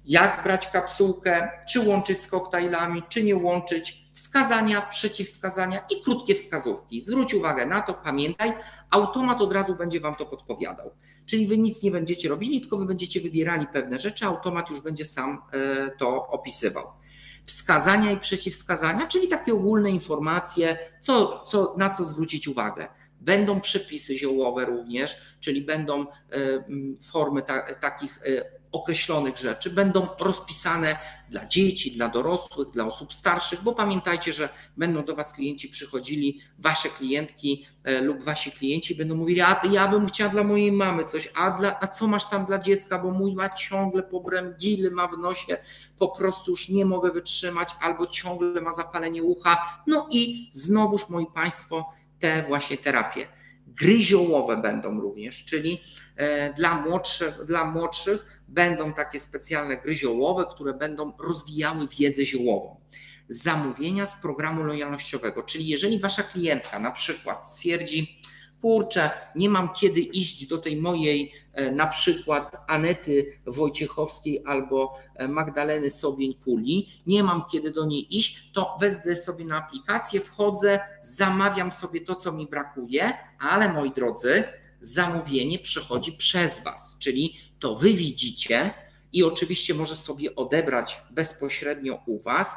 jak brać kapsułkę, czy łączyć z koktajlami, czy nie łączyć, wskazania, przeciwwskazania i krótkie wskazówki. Zwróć uwagę na to, pamiętaj, automat od razu będzie Wam to podpowiadał. Czyli Wy nic nie będziecie robili, tylko Wy będziecie wybierali pewne rzeczy, automat już będzie sam to opisywał. Wskazania i przeciwwskazania, czyli takie ogólne informacje, co, co, na co zwrócić uwagę. Będą przepisy ziołowe również, czyli będą formy ta, takich określonych rzeczy, będą rozpisane dla dzieci, dla dorosłych, dla osób starszych, bo pamiętajcie, że będą do Was klienci przychodzili, Wasze klientki lub Wasi klienci będą mówili, a ja bym chciała dla mojej mamy coś, a, dla, a co masz tam dla dziecka, bo mój ma ciągle pobręgily, ma w nosie, po prostu już nie mogę wytrzymać, albo ciągle ma zapalenie ucha. No i znowuż, moi Państwo, te właśnie terapie. Gry ziołowe będą również, czyli dla młodszych, dla młodszych będą takie specjalne gry ziołowe, które będą rozwijały wiedzę ziołową. Zamówienia z programu lojalnościowego, czyli jeżeli Wasza klientka na przykład stwierdzi, kurczę, nie mam kiedy iść do tej mojej na przykład Anety Wojciechowskiej albo Magdaleny Sobień-Kuli, nie mam kiedy do niej iść, to wezmę sobie na aplikację, wchodzę, zamawiam sobie to, co mi brakuje, ale moi drodzy, zamówienie przychodzi przez Was, czyli to Wy widzicie i oczywiście może sobie odebrać bezpośrednio u Was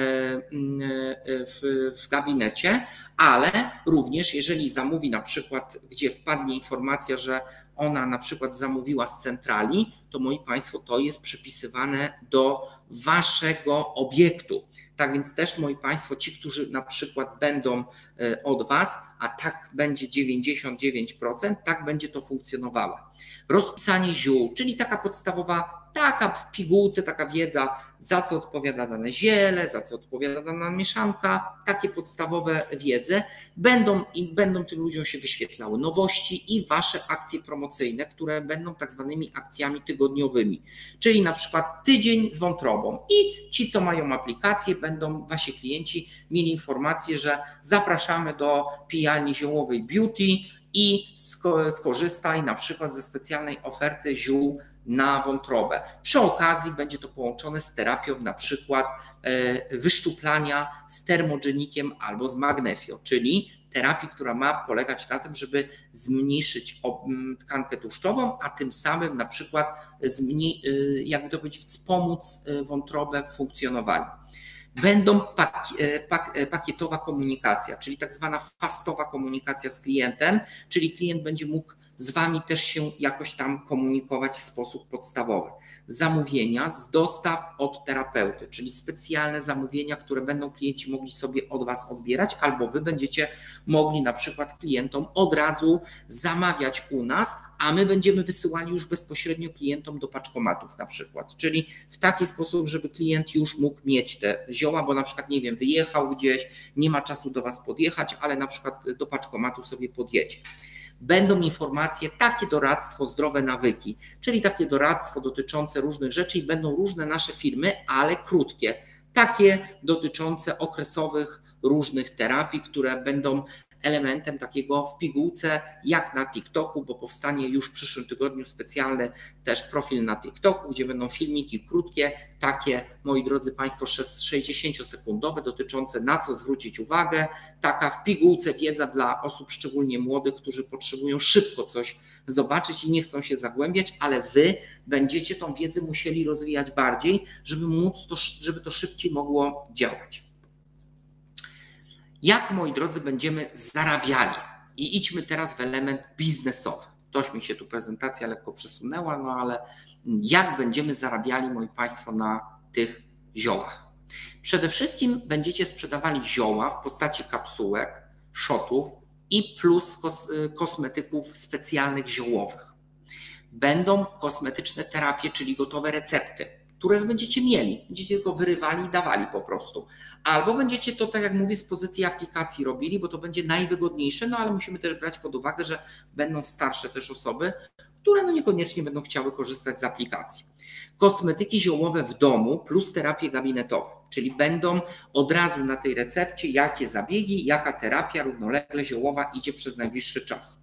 w, w gabinecie, ale również jeżeli zamówi na przykład, gdzie wpadnie informacja, że ona na przykład zamówiła z centrali, to moi Państwo, to jest przypisywane do Waszego obiektu. Tak więc też, moi Państwo, ci, którzy na przykład będą od Was, a tak będzie dziewięćdziesiąt dziewięć procent, tak będzie to funkcjonowało. Rozpisanie ziół, czyli taka podstawowa, taka w pigułce, taka wiedza, za co odpowiada dane ziele, za co odpowiada dana mieszanka, takie podstawowe wiedzy. Będą, i będą tym ludziom się wyświetlały nowości i Wasze akcje promocyjne, które będą tak zwanymi akcjami tygodniowymi, czyli na przykład tydzień z wątrobą i ci, co mają aplikację, będą Wasi klienci mieli informację, że zapraszamy do pijalni ziołowej Beauty i skorzystaj na przykład ze specjalnej oferty ziół na wątrobę. Przy okazji będzie to połączone z terapią na przykład wyszczuplania z termogenikiem albo z magnefio, czyli terapii, która ma polegać na tym, żeby zmniejszyć tkankę tłuszczową, a tym samym na przykład jakby to powiedzieć, wspomóc wątrobę w funkcjonowaniu. Będą pakietowa komunikacja, czyli tak zwana fastowa komunikacja z klientem, czyli klient będzie mógł z Wami też się jakoś tam komunikować w sposób podstawowy. Zamówienia z dostaw od terapeuty, czyli specjalne zamówienia, które będą klienci mogli sobie od Was odbierać, albo Wy będziecie mogli na przykład klientom od razu zamawiać u nas, a my będziemy wysyłali już bezpośrednio klientom do paczkomatów na przykład, czyli w taki sposób, żeby klient już mógł mieć te zioła, bo na przykład, nie wiem, wyjechał gdzieś, nie ma czasu do Was podjechać, ale na przykład do paczkomatu sobie podjedzie. Będą informacje, takie doradztwo, zdrowe nawyki, czyli takie doradztwo dotyczące różnych rzeczy i będą różne nasze filmy, ale krótkie, takie dotyczące okresowych różnych terapii, które będą elementem takiego w pigułce, jak na TikToku, bo powstanie już w przyszłym tygodniu specjalny też profil na TikToku, gdzie będą filmiki krótkie, takie, moi drodzy Państwo, sześćdziesięciosekundowe, dotyczące na co zwrócić uwagę, taka w pigułce wiedza dla osób szczególnie młodych, którzy potrzebują szybko coś zobaczyć i nie chcą się zagłębiać, ale Wy będziecie tą wiedzę musieli rozwijać bardziej, żeby móc to, żeby to szybciej mogło działać. Jak, moi drodzy, będziemy zarabiali? I idźmy teraz w element biznesowy. Toś mi się tu prezentacja lekko przesunęła, no ale jak będziemy zarabiali, moi Państwo, na tych ziołach? Przede wszystkim będziecie sprzedawali zioła w postaci kapsułek, szotów i plus kos kosmetyków specjalnych ziołowych. Będą kosmetyczne terapie, czyli gotowe recepty, które wy będziecie mieli. Będziecie tylko wyrywali i dawali po prostu. Albo będziecie to, tak jak mówię, z pozycji aplikacji robili, bo to będzie najwygodniejsze, no ale musimy też brać pod uwagę, że będą starsze też osoby, które no niekoniecznie będą chciały korzystać z aplikacji. Kosmetyki ziołowe w domu plus terapie gabinetowe, czyli będą od razu na tej recepcie, jakie zabiegi, jaka terapia równolegle ziołowa idzie przez najbliższy czas.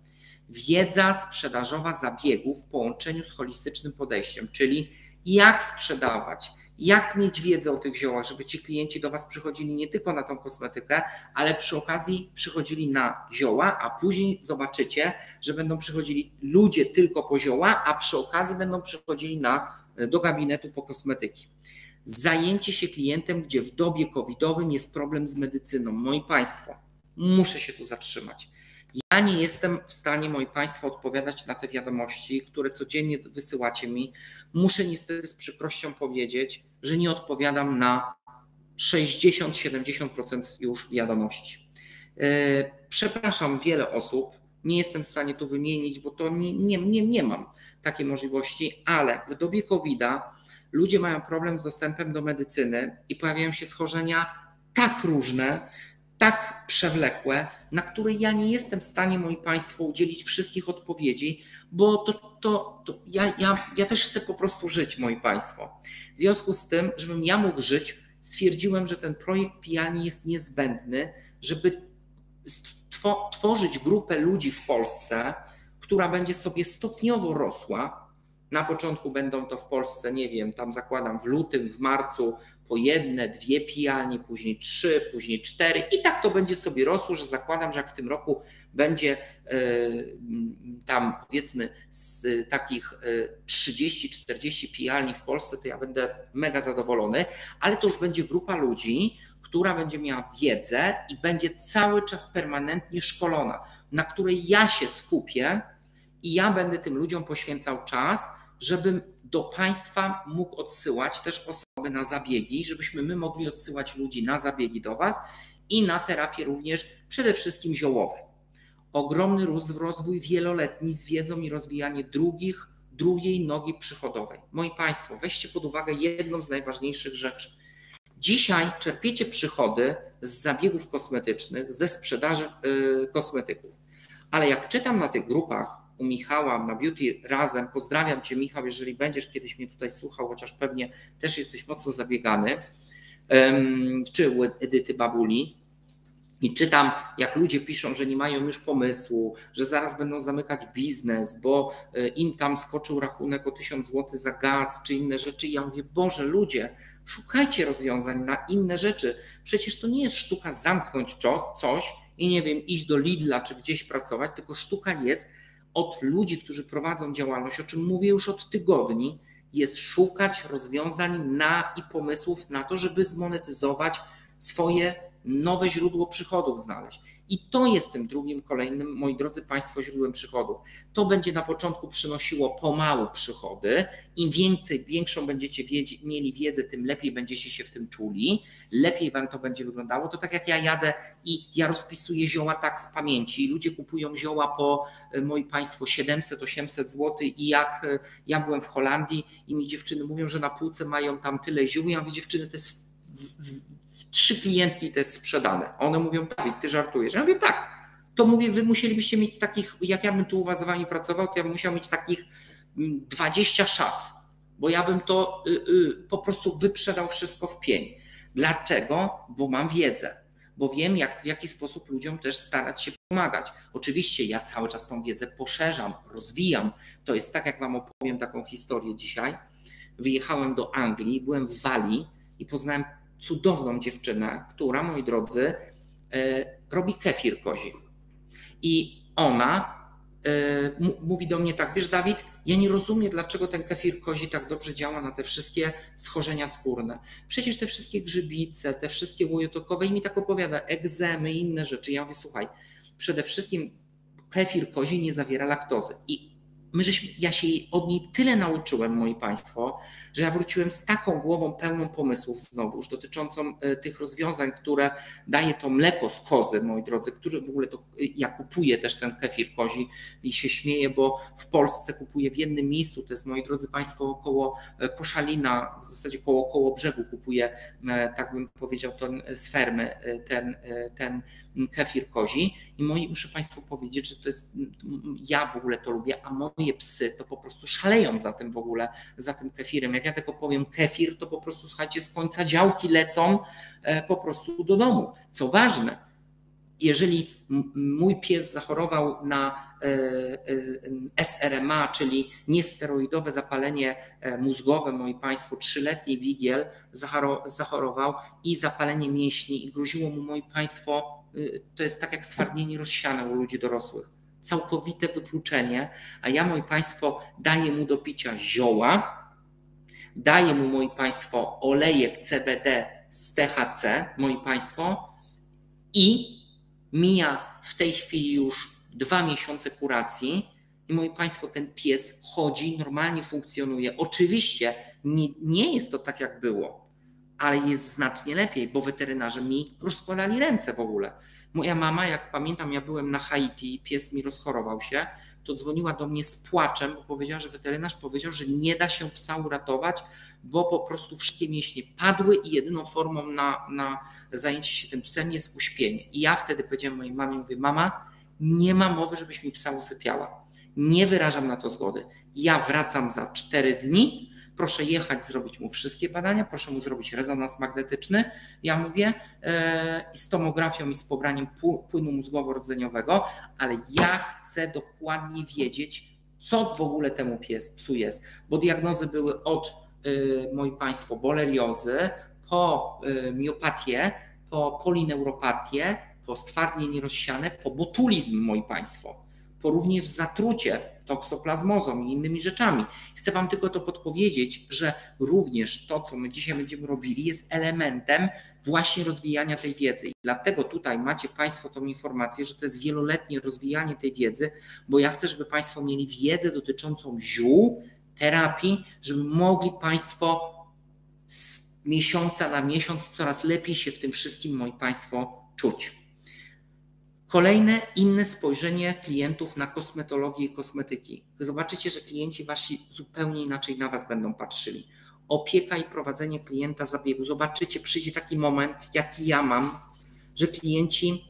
Wiedza sprzedażowa zabiegów w połączeniu z holistycznym podejściem, czyli jak sprzedawać, jak mieć wiedzę o tych ziołach, żeby ci klienci do Was przychodzili nie tylko na tą kosmetykę, ale przy okazji przychodzili na zioła, a później zobaczycie, że będą przychodzili ludzie tylko po zioła, a przy okazji będą przychodzili na, do gabinetu po kosmetyki. Zajęcie się klientem, gdzie w dobie covidowym jest problem z medycyną. Moi Państwo, muszę się tu zatrzymać. Ja nie jestem w stanie, moi Państwo, odpowiadać na te wiadomości, które codziennie wysyłacie mi. Muszę niestety z przykrością powiedzieć, że nie odpowiadam na sześćdziesiąt do siedemdziesięciu procent już wiadomości. Przepraszam wiele osób, nie jestem w stanie tu wymienić, bo to nie, nie, nie, nie mam takiej możliwości, ale w dobie kowida ludzie mają problem z dostępem do medycyny i pojawiają się schorzenia tak różne, tak przewlekłe, na które ja nie jestem w stanie, moi Państwo, udzielić wszystkich odpowiedzi, bo to, to, to ja, ja, ja też chcę po prostu żyć, moi Państwo. W związku z tym, żebym ja mógł żyć, stwierdziłem, że ten projekt Pijalni jest niezbędny, żeby tworzyć grupę ludzi w Polsce, która będzie sobie stopniowo rosła. Na początku będą to w Polsce, nie wiem, tam zakładam w lutym, w marcu po jedne, dwie pijalnie, później trzy, później cztery i tak to będzie sobie rosło, że zakładam, że jak w tym roku będzie tam powiedzmy z takich trzydzieści czterdzieści pijalni w Polsce, to ja będę mega zadowolony, ale to już będzie grupa ludzi, która będzie miała wiedzę i będzie cały czas permanentnie szkolona, na której ja się skupię i ja będę tym ludziom poświęcał czas, żebym do Państwa mógł odsyłać też osoby na zabiegi, żebyśmy my mogli odsyłać ludzi na zabiegi do Was i na terapię również przede wszystkim ziołowe. Ogromny rozwój wieloletni z wiedzą i rozwijanie drugich, drugiej nogi przychodowej. Moi Państwo, weźcie pod uwagę jedną z najważniejszych rzeczy. Dzisiaj czerpiecie przychody z zabiegów kosmetycznych, ze sprzedaży yy, kosmetyków. Ale jak czytam na tych grupach u Michała na Beauty Razem, pozdrawiam Cię, Michał, jeżeli będziesz kiedyś mnie tutaj słuchał, chociaż pewnie też jesteś mocno zabiegany, czy u Edyty Babuli, i czytam, jak ludzie piszą, że nie mają już pomysłu, że zaraz będą zamykać biznes, bo im tam skoczył rachunek o tysiąc złotych za gaz czy inne rzeczy. I ja mówię, Boże, ludzie, szukajcie rozwiązań na inne rzeczy. Przecież to nie jest sztuka zamknąć coś i nie wiem, iść do Lidla czy gdzieś pracować, tylko sztuka jest od ludzi, którzy prowadzą działalność, o czym mówię już od tygodni, jest szukać rozwiązań na i pomysłów na to, żeby zmonetyzować swoje nowe źródło przychodów znaleźć. I to jest tym drugim, kolejnym, moi drodzy Państwo, źródłem przychodów. To będzie na początku przynosiło pomału przychody. Im więcej, większą będziecie wiedzi, mieli wiedzę, tym lepiej będziecie się w tym czuli, lepiej Wam to będzie wyglądało. To tak jak ja jadę i ja rozpisuję zioła tak z pamięci. Ludzie kupują zioła po, moi Państwo, siedemset osiemset złotych i jak ja byłem w Holandii i mi dziewczyny mówią, że na półce mają tam tyle ziół. Ja mówię, dziewczyny, to jest w, w, trzy klientki to jest sprzedane. One mówią, Dawid, ty żartujesz. Ja mówię, tak. To mówię, wy musielibyście mieć takich, jak ja bym tu u was z wami pracował, to ja bym musiał mieć takich dwadzieścia szaf, bo ja bym to y, y, po prostu wyprzedał wszystko w pień. Dlaczego? Bo mam wiedzę, bo wiem, jak, w jaki sposób ludziom też starać się pomagać. Oczywiście ja cały czas tą wiedzę poszerzam, rozwijam. To jest tak, jak wam opowiem taką historię dzisiaj. Wyjechałem do Anglii, byłem w Walii i poznałem cudowną dziewczynę, która, moi drodzy, robi kefir kozi. I ona mówi do mnie tak, wiesz, Dawid, ja nie rozumiem, dlaczego ten kefir kozi tak dobrze działa na te wszystkie schorzenia skórne. Przecież te wszystkie grzybice, te wszystkie łojotokowe i mi tak opowiada, egzemy i inne rzeczy. Ja mówię, słuchaj, przede wszystkim kefir kozi nie zawiera laktozy. I My żeśmy, ja się od niej tyle nauczyłem, moi Państwo, że ja wróciłem z taką głową pełną pomysłów znowuż dotyczącą tych rozwiązań, które daje to mleko z kozy, moi drodzy, które w ogóle to ja kupuję też ten kefir kozi i się śmieję, bo w Polsce kupuję w jednym miejscu, to jest, moi drodzy Państwo, koło Koszalina, w zasadzie koło, koło brzegu kupuję, tak bym powiedział, ten, z fermy ten, ten kefir kozi i moi, muszę Państwu powiedzieć, że to jest, ja w ogóle to lubię, a moje psy to po prostu szaleją za tym w ogóle, za tym kefirem. Jak ja tylko powiem kefir, to po prostu, słuchajcie, z końca działki lecą po prostu do domu. Co ważne, jeżeli mój pies zachorował na S R M A, czyli niesteroidowe zapalenie mózgowe, moi państwo, trzyletni Bigiel zachorował i zapalenie mięśni i groziło mu, moi państwo, to jest tak jak stwardnienie rozsiane u ludzi dorosłych. Całkowite wykluczenie, a ja, moi państwo, daję mu do picia zioła, daję mu, moi państwo, olejek C B D z T H C, moi państwo, i mija w tej chwili już dwa miesiące kuracji i, moi państwo, ten pies chodzi, normalnie funkcjonuje. Oczywiście nie, nie jest to tak, jak było, ale jest znacznie lepiej, bo weterynarze mi rozkładali ręce w ogóle. Moja mama, jak pamiętam, ja byłem na Haiti, pies mi rozchorował się, to dzwoniła do mnie z płaczem, bo powiedziała, że weterynarz powiedział, że nie da się psa uratować, bo po prostu wszystkie mięśnie padły i jedyną formą na, na zajęcie się tym psem jest uśpienie. I ja wtedy powiedziałem mojej mamie, mówię, mama, nie ma mowy, żebyś mi psa usypiała. Nie wyrażam na to zgody. Ja wracam za cztery dni, proszę jechać, zrobić mu wszystkie badania, proszę mu zrobić rezonans magnetyczny, ja mówię, e, z tomografią i z pobraniem płynu mózgowo-rdzeniowego, ale ja chcę dokładnie wiedzieć, co w ogóle temu pies, psu jest, bo diagnozy były od, e, moi państwo, boleriozy, po e, miopatię, po polineuropatię, po stwardnienie rozsiane, po botulizm, moi państwo, po również zatrucie toksoplazmozą i innymi rzeczami. Chcę wam tylko to podpowiedzieć, że również to, co my dzisiaj będziemy robili, jest elementem właśnie rozwijania tej wiedzy. I dlatego tutaj macie państwo tą informację, że to jest wieloletnie rozwijanie tej wiedzy, bo ja chcę, żeby państwo mieli wiedzę dotyczącą ziół, terapii, żeby mogli państwo z miesiąca na miesiąc coraz lepiej się w tym wszystkim, moi państwo, czuć. Kolejne, inne spojrzenie klientów na kosmetologię i kosmetyki. Wy zobaczycie, że klienci wasi zupełnie inaczej na was będą patrzyli. Opieka i prowadzenie klienta zabiegu. Zobaczycie, przyjdzie taki moment, jaki ja mam, że klienci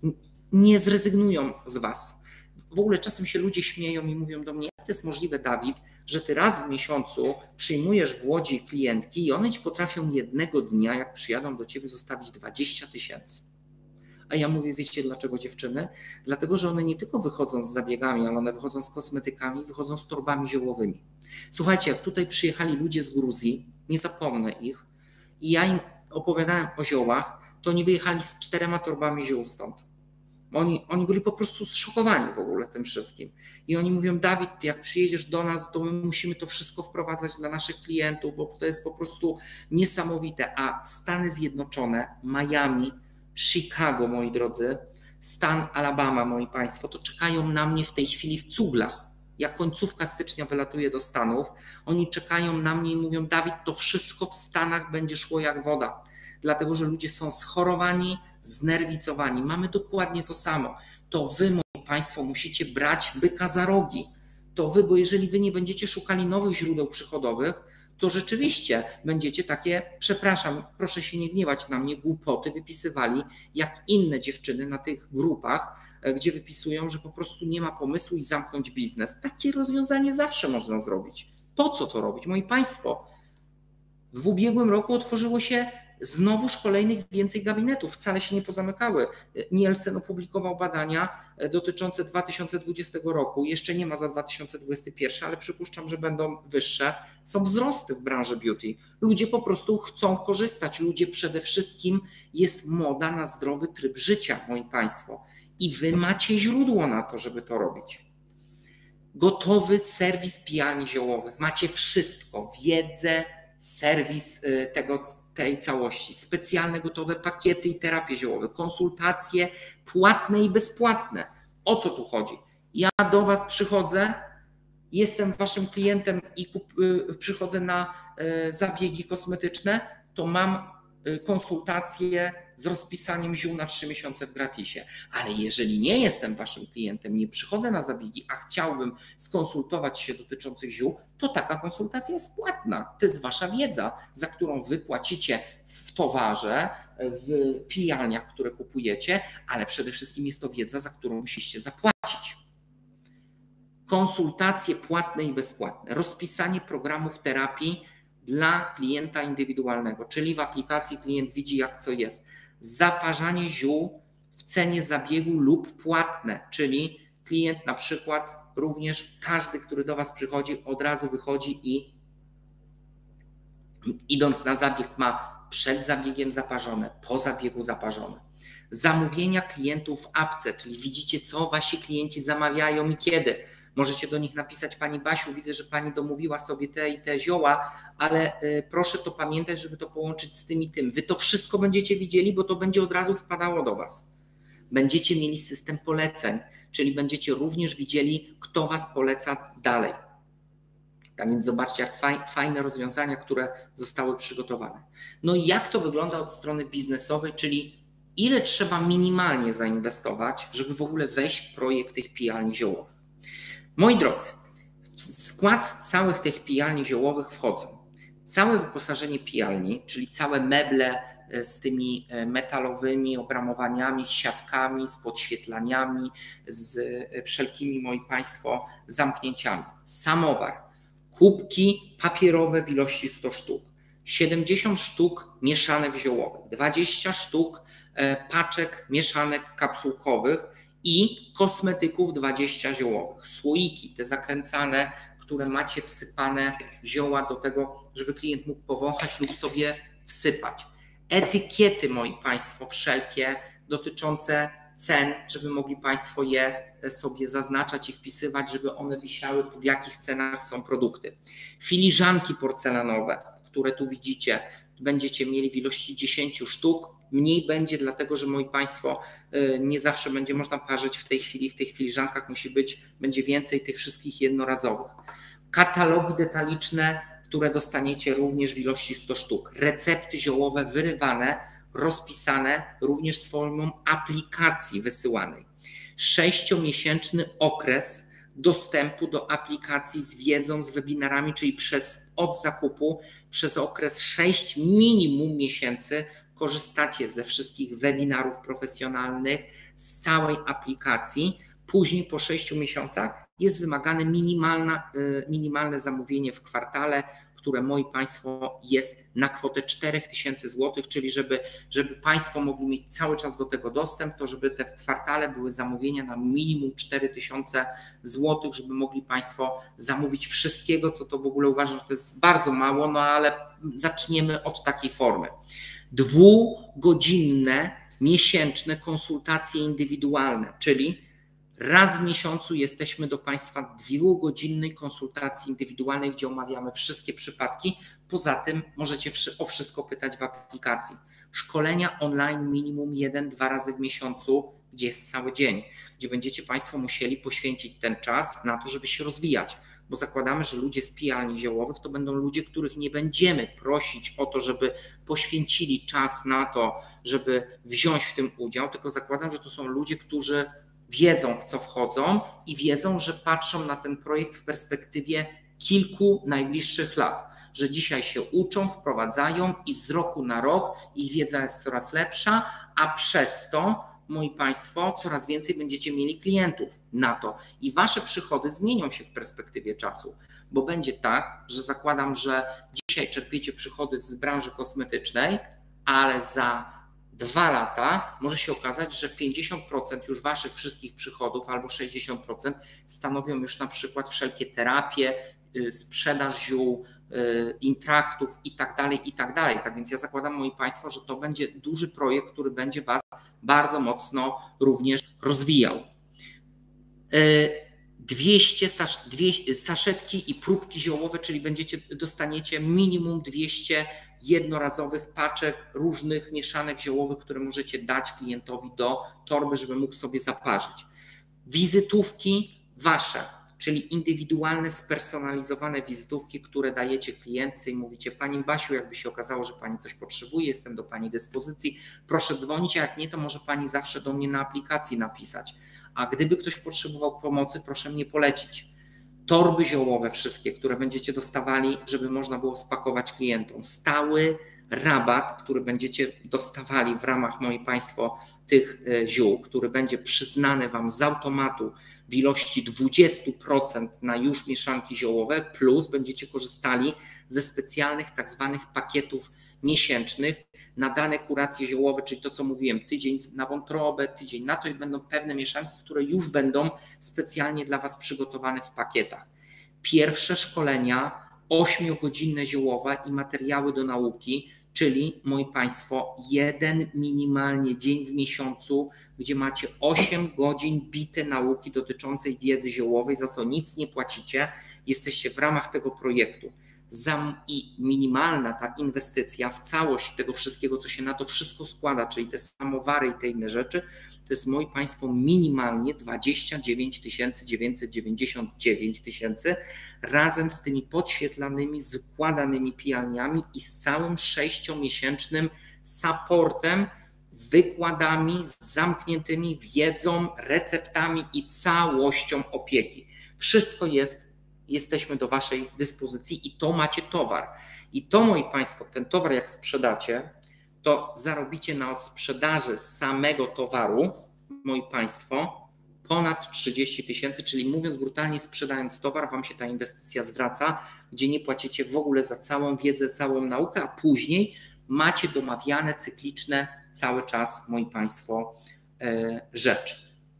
nie zrezygnują z was. W ogóle czasem się ludzie śmieją i mówią do mnie, jak to jest możliwe, Dawid, że ty raz w miesiącu przyjmujesz w Łodzi klientki i one ci potrafią jednego dnia, jak przyjadą do ciebie, zostawić dwadzieścia tysięcy. A ja mówię, wiecie dlaczego, dziewczyny? Dlatego, że one nie tylko wychodzą z zabiegami, ale one wychodzą z kosmetykami, wychodzą z torbami ziołowymi. Słuchajcie, jak tutaj przyjechali ludzie z Gruzji, nie zapomnę ich, i ja im opowiadałem o ziołach, to oni wyjechali z czterema torbami ziół stąd. Oni, oni byli po prostu zszokowani w ogóle tym wszystkim. I oni mówią, Dawid, jak przyjedziesz do nas, to my musimy to wszystko wprowadzać dla naszych klientów, bo to jest po prostu niesamowite. A Stany Zjednoczone, Miami, Chicago, moi drodzy, stan Alabama, moi państwo, to czekają na mnie w tej chwili w cuglach. Jak końcówka stycznia wylatuje do Stanów, oni czekają na mnie i mówią, Dawid, to wszystko w Stanach będzie szło jak woda. Dlatego, że ludzie są schorowani, znerwicowani. Mamy dokładnie to samo. To wy, moi państwo, musicie brać byka za rogi. To wy, bo jeżeli wy nie będziecie szukali nowych źródeł przychodowych, to rzeczywiście będziecie takie, przepraszam, proszę się nie gniewać na mnie, głupoty wypisywali, jak inne dziewczyny na tych grupach, gdzie wypisują, że po prostu nie ma pomysłu i zamknąć biznes. Takie rozwiązanie zawsze można zrobić. Po co to robić? Moi państwo, w ubiegłym roku otworzyło się znowuż kolejnych więcej gabinetów, wcale się nie pozamykały. Nielsen opublikował badania dotyczące dwa tysiące dwudziestego roku, jeszcze nie ma za dwa tysiące dwudziesty pierwszy, ale przypuszczam, że będą wyższe. Są wzrosty w branży beauty. Ludzie po prostu chcą korzystać. Ludzie przede wszystkim, jest moda na zdrowy tryb życia, moi państwo. I wy macie źródło na to, żeby to robić. Gotowy serwis pijalni ziołowych. Macie wszystko. Wiedzę, serwis tego, tej całości, specjalne gotowe pakiety i terapie ziołowe, konsultacje płatne i bezpłatne. O co tu chodzi? Ja do was przychodzę, jestem waszym klientem i kup, przychodzę na zabiegi kosmetyczne, to mam konsultacje z rozpisaniem ziół na trzy miesiące w gratisie. Ale jeżeli nie jestem waszym klientem, nie przychodzę na zabiegi, a chciałbym skonsultować się dotyczących ziół, to taka konsultacja jest płatna. To jest wasza wiedza, za którą wy płacicie w towarze, w pijalniach, które kupujecie, ale przede wszystkim jest to wiedza, za którą musicie zapłacić. Konsultacje płatne i bezpłatne, rozpisanie programów terapii dla klienta indywidualnego, czyli w aplikacji klient widzi, jak co jest. Zaparzanie ziół w cenie zabiegu lub płatne, czyli klient na przykład, również każdy, który do Was przychodzi, od razu wychodzi i idąc na zabieg ma przed zabiegiem zaparzone, po zabiegu zaparzone. Zamówienia klientów w apce, czyli widzicie, co Wasi klienci zamawiają i kiedy. Możecie do nich napisać: Pani Basiu, widzę, że Pani domówiła sobie te i te zioła, ale y, proszę to pamiętać, żeby to połączyć z tym i tym. Wy to wszystko będziecie widzieli, bo to będzie od razu wpadało do Was. Będziecie mieli system poleceń, czyli będziecie również widzieli, kto Was poleca dalej. Tak więc zobaczcie, jak fajne rozwiązania, które zostały przygotowane. No i jak to wygląda od strony biznesowej, czyli ile trzeba minimalnie zainwestować, żeby w ogóle wejść w projekt tych pijalni ziołowych. Moi drodzy, w skład całych tych pijalni ziołowych wchodzą całe wyposażenie pijalni, czyli całe meble z tymi metalowymi obramowaniami, z siatkami, z podświetlaniami, z wszelkimi, moi Państwo, zamknięciami. Samowar, kubki papierowe w ilości sto sztuk, siedemdziesiąt sztuk mieszanek ziołowych, dwadzieścia sztuk paczek mieszanek kapsułkowych i kosmetyków dwadzieścia ziołowych, słoiki, te zakręcane, które macie wsypane zioła do tego, żeby klient mógł powąchać lub sobie wsypać. Etykiety, moi Państwo, wszelkie dotyczące cen, żeby mogli Państwo je sobie zaznaczać i wpisywać, żeby one wisiały, w jakich cenach są produkty. Filiżanki porcelanowe, które tu widzicie, będziecie mieli w ilości dziesięć sztuk. Mniej będzie, dlatego że, moi Państwo, nie zawsze będzie można parzyć w tej chwili, w tych filiżankach musi być, będzie więcej tych wszystkich jednorazowych. Katalogi detaliczne, które dostaniecie również w ilości sto sztuk. Recepty ziołowe wyrywane, rozpisane również z formą aplikacji wysyłanej. Sześciomiesięczny okres dostępu do aplikacji z wiedzą, z webinarami, czyli przez od zakupu przez okres sześć minimum miesięcy korzystacie ze wszystkich webinarów profesjonalnych, z całej aplikacji. Później po sześciu miesiącach jest wymagane minimalna, minimalne zamówienie w kwartale, które, moi Państwo, jest na kwotę cztery tysiące złotych, czyli żeby, żeby Państwo mogli mieć cały czas do tego dostęp, to żeby te w kwartale były zamówienia na minimum cztery tysiące złotych, żeby mogli Państwo zamówić wszystkiego, co to w ogóle uważam, że to jest bardzo mało, no ale zaczniemy od takiej formy. Dwugodzinne, miesięczne konsultacje indywidualne, czyli raz w miesiącu jesteśmy do Państwa dwugodzinnej konsultacji indywidualnej, gdzie omawiamy wszystkie przypadki. Poza tym możecie o wszystko pytać w aplikacji. Szkolenia online minimum jeden, dwa razy w miesiącu, gdzie jest cały dzień, gdzie będziecie Państwo musieli poświęcić ten czas na to, żeby się rozwijać. Bo zakładamy, że ludzie z pijalni ziołowych to będą ludzie, których nie będziemy prosić o to, żeby poświęcili czas na to, żeby wziąć w tym udział, tylko zakładam, że to są ludzie, którzy wiedzą, w co wchodzą i wiedzą, że patrzą na ten projekt w perspektywie kilku najbliższych lat, że dzisiaj się uczą, wprowadzają i z roku na rok ich wiedza jest coraz lepsza, a przez to, moi Państwo, coraz więcej będziecie mieli klientów na to i Wasze przychody zmienią się w perspektywie czasu, bo będzie tak, że zakładam, że dzisiaj czerpiecie przychody z branży kosmetycznej, ale za dwa lata może się okazać, że pięćdziesiąt procent już Waszych wszystkich przychodów albo sześćdziesiąt procent stanowią już na przykład wszelkie terapie, sprzedaż ziół, intraktów i tak dalej, i tak dalej. Tak więc ja zakładam, moi Państwo, że to będzie duży projekt, który będzie Was bardzo mocno również rozwijał. dwieście, dwieście saszetki i próbki ziołowe, czyli będziecie, dostaniecie minimum dwieście jednorazowych paczek różnych mieszanek ziołowych, które możecie dać klientowi do torby, żeby mógł sobie zaparzyć. Wizytówki Wasze, czyli indywidualne, spersonalizowane wizytówki, które dajecie klientce i mówicie: Pani Basiu, jakby się okazało, że Pani coś potrzebuje, jestem do Pani dyspozycji, proszę dzwonić, a jak nie, to może Pani zawsze do mnie na aplikacji napisać. A gdyby ktoś potrzebował pomocy, proszę mnie polecić. Torby ziołowe wszystkie, które będziecie dostawali, żeby można było spakować klientom. Stały rabat, który będziecie dostawali w ramach, moi Państwo, tych ziół, który będzie przyznany Wam z automatu w ilości dwadzieścia procent na już mieszanki ziołowe, plus będziecie korzystali ze specjalnych tak zwanych pakietów miesięcznych, na dane kuracje ziołowe, czyli to, co mówiłem, tydzień na wątrobę, tydzień na to i będą pewne mieszanki, które już będą specjalnie dla Was przygotowane w pakietach. Pierwsze szkolenia, ośmiogodzinne ziołowe i materiały do nauki, czyli, moi Państwo, jeden minimalnie dzień w miesiącu, gdzie macie osiem godzin bite nauki dotyczącej wiedzy ziołowej, za co nic nie płacicie, jesteście w ramach tego projektu. I minimalna ta inwestycja w całość tego wszystkiego, co się na to wszystko składa, czyli te samowary i te inne rzeczy, to jest, moi Państwo, minimalnie dwadzieścia dziewięć tysięcy dziewięćset dziewięćdziesiąt dziewięć tysięcy razem z tymi podświetlanymi, składanymi pijalniami i z całym sześciomiesięcznym supportem, wykładami zamkniętymi, wiedzą, receptami i całością opieki. Wszystko jest, jesteśmy do Waszej dyspozycji i to macie towar. I to, moi Państwo, ten towar jak sprzedacie, to zarobicie na odsprzedaży samego towaru, moi Państwo, ponad trzydzieści tysięcy, czyli mówiąc brutalnie, sprzedając towar, Wam się ta inwestycja zwraca, gdzie nie płacicie w ogóle za całą wiedzę, całą naukę, a później macie domawiane, cykliczne cały czas, moi Państwo, rzeczy.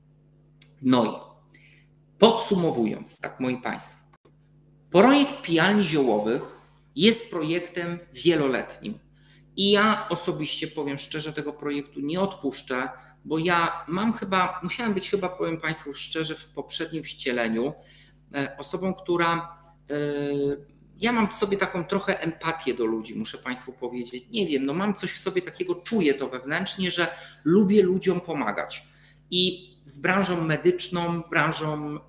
No i podsumowując, tak, moi Państwo, projekt pijalni ziołowych jest projektem wieloletnim. I ja osobiście, powiem szczerze, tego projektu nie odpuszczę, bo ja mam chyba, musiałem być chyba, powiem Państwu szczerze, w poprzednim wcieleniu osobą, która, ja mam w sobie taką trochę empatię do ludzi, muszę Państwu powiedzieć. Nie wiem, no mam coś w sobie takiego, czuję to wewnętrznie, że lubię ludziom pomagać. I z branżą medyczną, branżą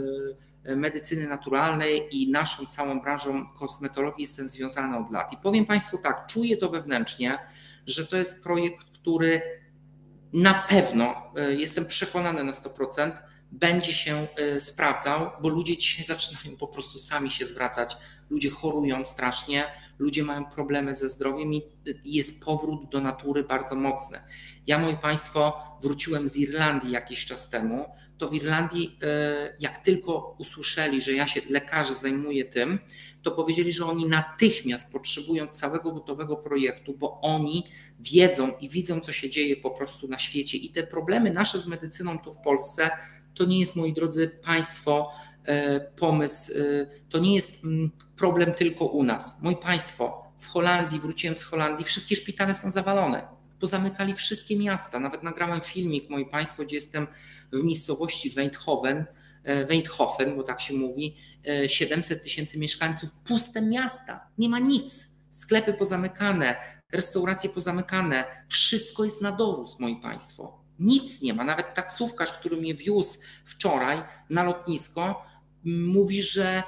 medycyny naturalnej i naszą całą branżą kosmetologii jestem związana od lat. I powiem Państwu tak, czuję to wewnętrznie, że to jest projekt, który na pewno, jestem przekonany na sto procent, będzie się sprawdzał, bo ludzie dzisiaj zaczynają po prostu sami się zwracać. Ludzie chorują strasznie, ludzie mają problemy ze zdrowiem i jest powrót do natury bardzo mocny. Ja, moi Państwo, wróciłem z Irlandii jakiś czas temu. To w Irlandii, jak tylko usłyszeli, że ja się, lekarze, zajmuję tym, to powiedzieli, że oni natychmiast potrzebują całego gotowego projektu, bo oni wiedzą i widzą, co się dzieje po prostu na świecie. I te problemy nasze z medycyną tu w Polsce, to nie jest, moi drodzy Państwo, pomysł, to nie jest problem tylko u nas. Moi Państwo, w Holandii, wróciłem z Holandii, wszystkie szpitale są zawalone. Pozamykali wszystkie miasta. Nawet nagrałem filmik, moi Państwo, gdzie jestem w miejscowości Weindhoven, Weindhoven, bo tak się mówi, siedemset tysięcy mieszkańców, puste miasta, nie ma nic. Sklepy pozamykane, restauracje pozamykane, wszystko jest na dowóz, moi Państwo. Nic nie ma. Nawet taksówkarz, który mnie wiózł wczoraj na lotnisko, mówi, że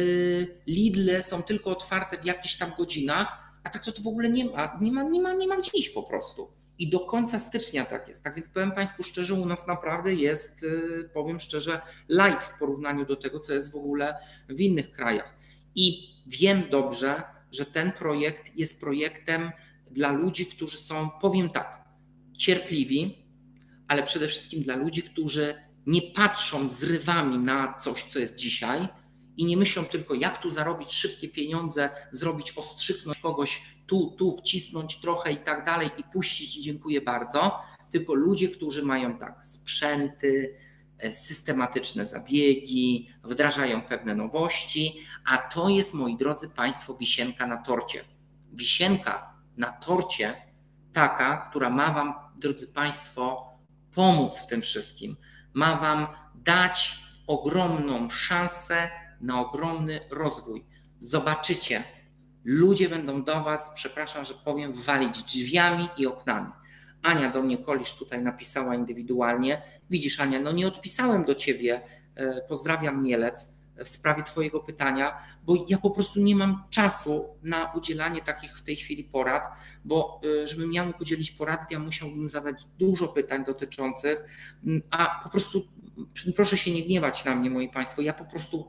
Lidle są tylko otwarte w jakichś tam godzinach, a tak to, to w ogóle nie ma, nie ma, nie ma, nie ma gdzie iść po prostu. I do końca stycznia tak jest. Tak więc powiem Państwu szczerze, u nas naprawdę jest, powiem szczerze, light w porównaniu do tego, co jest w ogóle w innych krajach. I wiem dobrze, że ten projekt jest projektem dla ludzi, którzy są, powiem tak, cierpliwi, ale przede wszystkim dla ludzi, którzy nie patrzą zrywami na coś, co jest dzisiaj, i nie myślą tylko, jak tu zarobić szybkie pieniądze, zrobić, ostrzyknąć kogoś, tu, tu wcisnąć trochę i tak dalej i puścić i dziękuję bardzo, tylko ludzie, którzy mają tak sprzęty, systematyczne zabiegi, wdrażają pewne nowości, a to jest, moi drodzy Państwo, wisienka na torcie. Wisienka na torcie taka, która ma Wam, drodzy Państwo, pomóc w tym wszystkim, ma Wam dać ogromną szansę na ogromny rozwój. Zobaczycie, ludzie będą do Was, przepraszam, że powiem, walić drzwiami i oknami. Ania do mnie, Kolisz, tutaj napisała indywidualnie. Widzisz, Ania, no nie odpisałem do Ciebie, pozdrawiam Mielec, w sprawie Twojego pytania, bo ja po prostu nie mam czasu na udzielanie takich w tej chwili porad, bo żebym ja mógł udzielić porad, ja musiałbym zadać dużo pytań dotyczących, a po prostu proszę się nie gniewać na mnie, moi Państwo, ja po prostu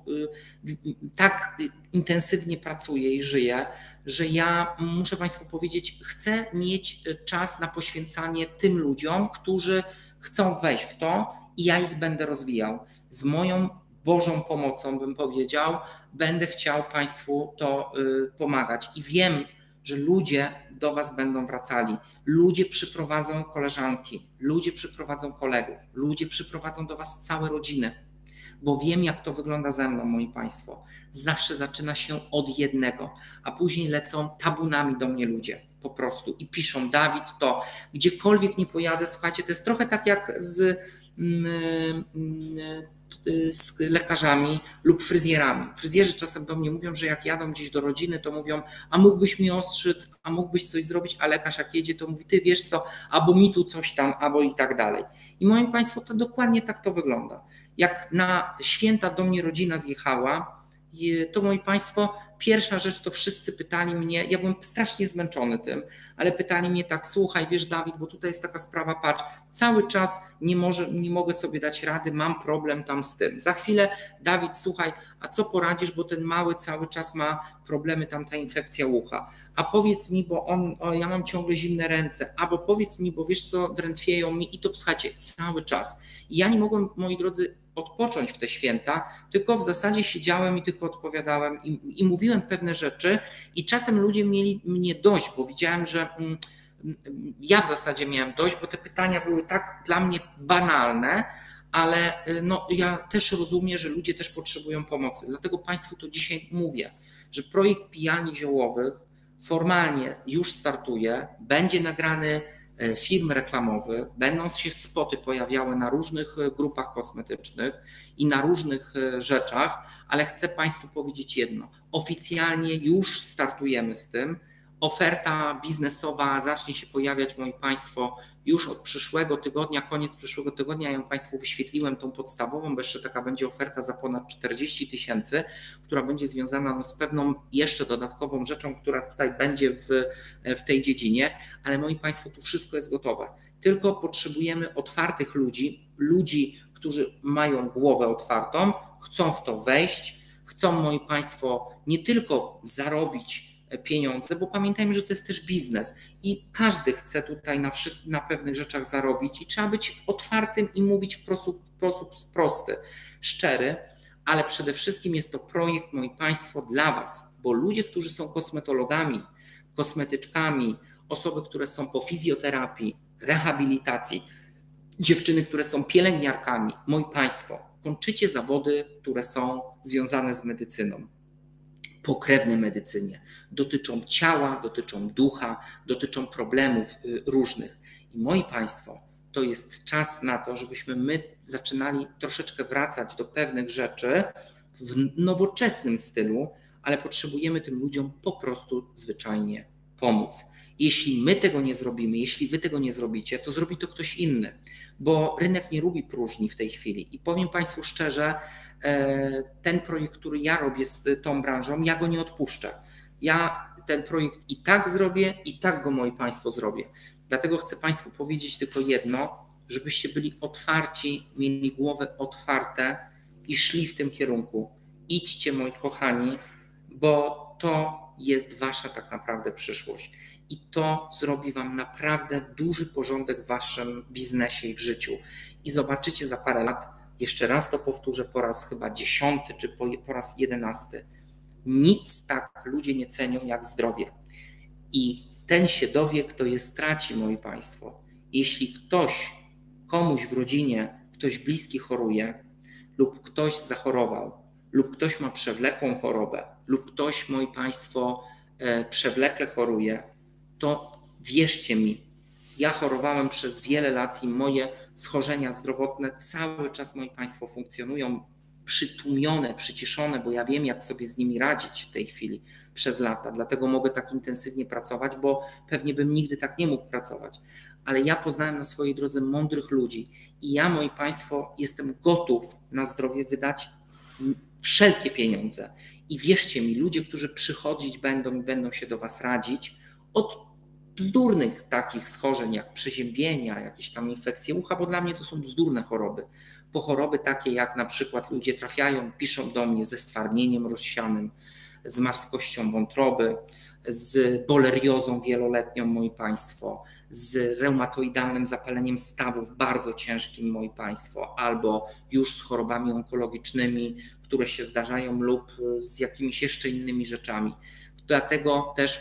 tak intensywnie pracuję i żyję, że ja muszę Państwu powiedzieć, chcę mieć czas na poświęcanie tym ludziom, którzy chcą wejść w to i ja ich będę rozwijał. Z moją Bożą pomocą, bym powiedział, będę chciał Państwu to pomagać i wiem, że ludzie do was będą wracali. Ludzie przyprowadzą koleżanki, ludzie przyprowadzą kolegów, ludzie przyprowadzą do was całe rodziny. Bo wiem, jak to wygląda ze mną, moi państwo. Zawsze zaczyna się od jednego, a później lecą tabunami do mnie ludzie. Po prostu i piszą: Dawid, to gdziekolwiek nie pojadę, słuchajcie, to jest trochę tak jak z, z lekarzami lub fryzjerami. Fryzjerzy czasem do mnie mówią, że jak jadą gdzieś do rodziny, to mówią: a mógłbyś mi ostrzyc, a mógłbyś coś zrobić, a lekarz jak jedzie, to mówi: ty wiesz co, albo mi tu coś tam, albo i tak dalej. I moi państwo, to dokładnie tak to wygląda. Jak na święta do mnie rodzina zjechała, to moi państwo, pierwsza rzecz to wszyscy pytali mnie, ja byłem strasznie zmęczony tym, ale pytali mnie tak: słuchaj, wiesz Dawid, bo tutaj jest taka sprawa, patrz, cały czas nie, może, nie mogę sobie dać rady, mam problem tam z tym. Za chwilę: Dawid, słuchaj, a co poradzisz, bo ten mały cały czas ma problemy, tam ta infekcja ucha. A powiedz mi, bo on, o, ja mam ciągle zimne ręce, albo powiedz mi, bo wiesz co, drętwieją mi i to, słuchajcie, cały czas. I ja nie mogłem, moi drodzy, odpocząć w te święta, tylko w zasadzie siedziałem i tylko odpowiadałem i, i mówiłem pewne rzeczy i czasem ludzie mieli mnie dość, bo widziałem, że mm, ja w zasadzie miałem dość, bo te pytania były tak dla mnie banalne, ale no, ja też rozumiem, że ludzie też potrzebują pomocy. Dlatego państwu to dzisiaj mówię, że projekt pijalni ziołowych formalnie już startuje, będzie nagrany firm reklamowych, będą się spoty pojawiały na różnych grupach kosmetycznych i na różnych rzeczach, ale chcę państwu powiedzieć jedno. Oficjalnie już startujemy z tym. Oferta biznesowa zacznie się pojawiać, moi państwo, już od przyszłego tygodnia, koniec przyszłego tygodnia. Ja ją państwu wyświetliłem, tą podstawową, bo jeszcze taka będzie oferta za ponad czterdzieści tysięcy, która będzie związana no, z pewną jeszcze dodatkową rzeczą, która tutaj będzie w, w tej dziedzinie, ale moi państwo, tu wszystko jest gotowe. Tylko potrzebujemy otwartych ludzi, ludzi, którzy mają głowę otwartą, chcą w to wejść, chcą, moi państwo, nie tylko zarobić pieniądze, bo pamiętajmy, że to jest też biznes i każdy chce tutaj na, na pewnych rzeczach zarobić i trzeba być otwartym i mówić w sposób, sposób prosty, szczery, ale przede wszystkim jest to projekt, moi państwo, dla was, bo ludzie, którzy są kosmetologami, kosmetyczkami, osoby, które są po fizjoterapii, rehabilitacji, dziewczyny, które są pielęgniarkami, moi państwo, kończycie zawody, które są związane z medycyną. Pokrewne medycynie. Dotyczą ciała, dotyczą ducha, dotyczą problemów różnych. I moi państwo, to jest czas na to, żebyśmy my zaczynali troszeczkę wracać do pewnych rzeczy w nowoczesnym stylu, ale potrzebujemy tym ludziom po prostu zwyczajnie pomóc. Jeśli my tego nie zrobimy, jeśli wy tego nie zrobicie, to zrobi to ktoś inny, bo rynek nie lubi próżni w tej chwili. I powiem państwu szczerze, ten projekt, który ja robię z tą branżą, ja go nie odpuszczę. Ja ten projekt i tak zrobię, i tak go, moi państwo, zrobię. Dlatego chcę państwu powiedzieć tylko jedno, żebyście byli otwarci, mieli głowę otwarte i szli w tym kierunku. Idźcie, moi kochani, bo to jest wasza tak naprawdę przyszłość. I to zrobi wam naprawdę duży porządek w waszym biznesie i w życiu. I zobaczycie za parę lat, jeszcze raz to powtórzę po raz chyba dziesiąty czy po, po raz jedenasty. Nic tak ludzie nie cenią jak zdrowie. I ten się dowie, kto je straci, moi państwo. Jeśli ktoś, komuś w rodzinie, ktoś bliski choruje lub ktoś zachorował lub ktoś ma przewlekłą chorobę lub ktoś, moi państwo, przewlekle choruje, to wierzcie mi, ja chorowałem przez wiele lat i moje schorzenia zdrowotne cały czas, moi państwo, funkcjonują przytłumione, przyciszone, bo ja wiem, jak sobie z nimi radzić w tej chwili przez lata. Dlatego mogę tak intensywnie pracować, bo pewnie bym nigdy tak nie mógł pracować. Ale ja poznałem na swojej drodze mądrych ludzi i ja, moi państwo, jestem gotów na zdrowie wydać wszelkie pieniądze. I wierzcie mi, ludzie, którzy przychodzić będą i będą się do was radzić, od bzdurnych takich schorzeń jak przeziębienia, jakieś tam infekcje ucha, bo dla mnie to są bzdurne choroby. Po choroby takie jak na przykład ludzie trafiają, piszą do mnie ze stwardnieniem rozsianym, z marskością wątroby, z boleriozą wieloletnią, moi państwo, z reumatoidalnym zapaleniem stawów bardzo ciężkim, moi państwo, albo już z chorobami onkologicznymi, które się zdarzają lub z jakimiś jeszcze innymi rzeczami. Dlatego też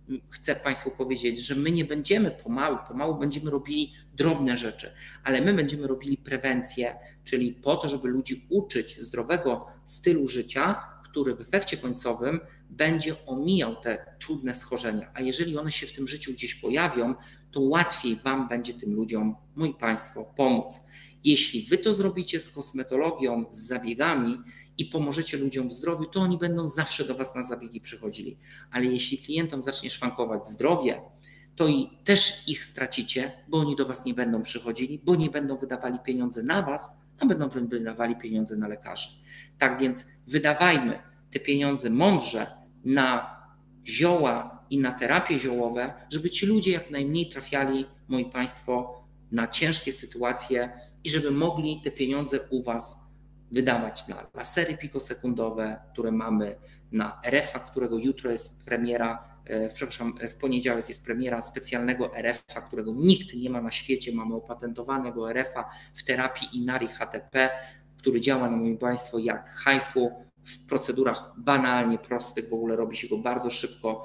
chcę Państwu powiedzieć, że my nie będziemy pomału, pomału będziemy robili drobne rzeczy, ale my będziemy robili prewencję, czyli po to, żeby ludzi uczyć zdrowego stylu życia, który w efekcie końcowym będzie omijał te trudne schorzenia. A jeżeli one się w tym życiu gdzieś pojawią, to łatwiej Wam będzie tym ludziom, moi Państwo, pomóc. Jeśli Wy to zrobicie z kosmetologią, z zabiegami i pomożecie ludziom w zdrowiu, to oni będą zawsze do Was na zabiegi przychodzili. Ale jeśli klientom zacznie szwankować zdrowie, to i też ich stracicie, bo oni do Was nie będą przychodzili, bo nie będą wydawali pieniądze na Was, a będą wydawali pieniądze na lekarzy. Tak więc wydawajmy te pieniądze mądrze na zioła i na terapie ziołowe, żeby ci ludzie jak najmniej trafiali, moi Państwo, na ciężkie sytuacje i żeby mogli te pieniądze u Was wydawać na lasery pikosekundowe, które mamy, na R F a, którego jutro jest premiera, e, przepraszam, w poniedziałek jest premiera specjalnego R F a, którego nikt nie ma na świecie. Mamy opatentowanego R F a w terapii Inari H T P, który działa, na moi Państwo, jak hajfu w procedurach banalnie prostych, w ogóle robi się go bardzo szybko,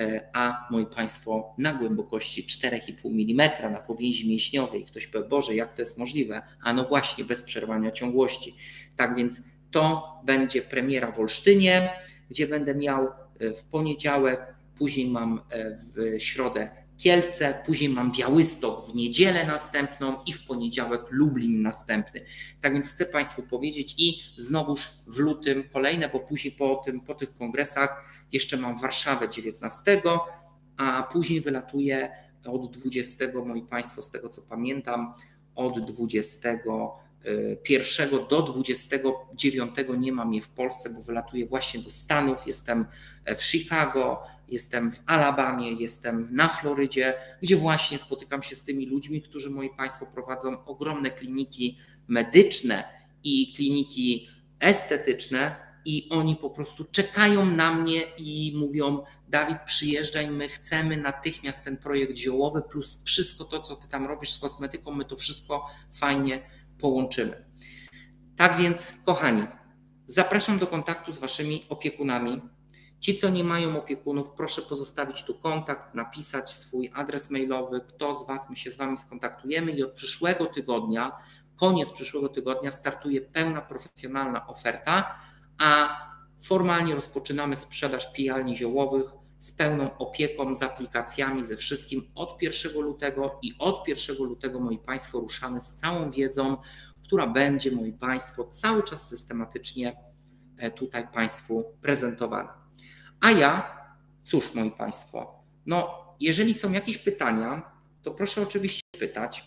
a moi Państwo na głębokości cztery i pół milimetra na powięzi mięśniowej. Ktoś powie, Boże, jak to jest możliwe? A no właśnie, bez przerwania ciągłości. Tak więc to będzie premiera w Olsztynie, gdzie będę miał w poniedziałek, później mam w środę Kielce, później mam Białystok w niedzielę następną i w poniedziałek Lublin następny. Tak więc chcę Państwu powiedzieć i znowuż w lutym kolejne, bo później po, tym, po tych kongresach jeszcze mam Warszawę dziewiętnastego, a później wylatuję od dwudziestego, moi Państwo, z tego co pamiętam, od dwudziestego pierwszego do dwudziestego dziewiątego nie mam je w Polsce, bo wylatuję właśnie do Stanów, jestem w Chicago, jestem w Alabamie, jestem na Florydzie, gdzie właśnie spotykam się z tymi ludźmi, którzy, moi Państwo, prowadzą ogromne kliniki medyczne i kliniki estetyczne i oni po prostu czekają na mnie i mówią, Dawid, przyjeżdżaj, my chcemy natychmiast ten projekt ziołowy plus wszystko to, co Ty tam robisz z kosmetyką, my to wszystko fajnie połączymy. Tak więc, kochani, zapraszam do kontaktu z Waszymi opiekunami. Ci, co nie mają opiekunów, proszę pozostawić tu kontakt, napisać swój adres mailowy, kto z Was, my się z Wami skontaktujemy i od przyszłego tygodnia, koniec przyszłego tygodnia startuje pełna profesjonalna oferta, a formalnie rozpoczynamy sprzedaż pijalni ziołowych z pełną opieką, z aplikacjami, ze wszystkim od pierwszego lutego i od pierwszego lutego, moi Państwo, ruszamy z całą wiedzą, która będzie, moi Państwo, cały czas systematycznie tutaj Państwu prezentowana. A ja, cóż, moi Państwo, no jeżeli są jakieś pytania, to proszę oczywiście pytać.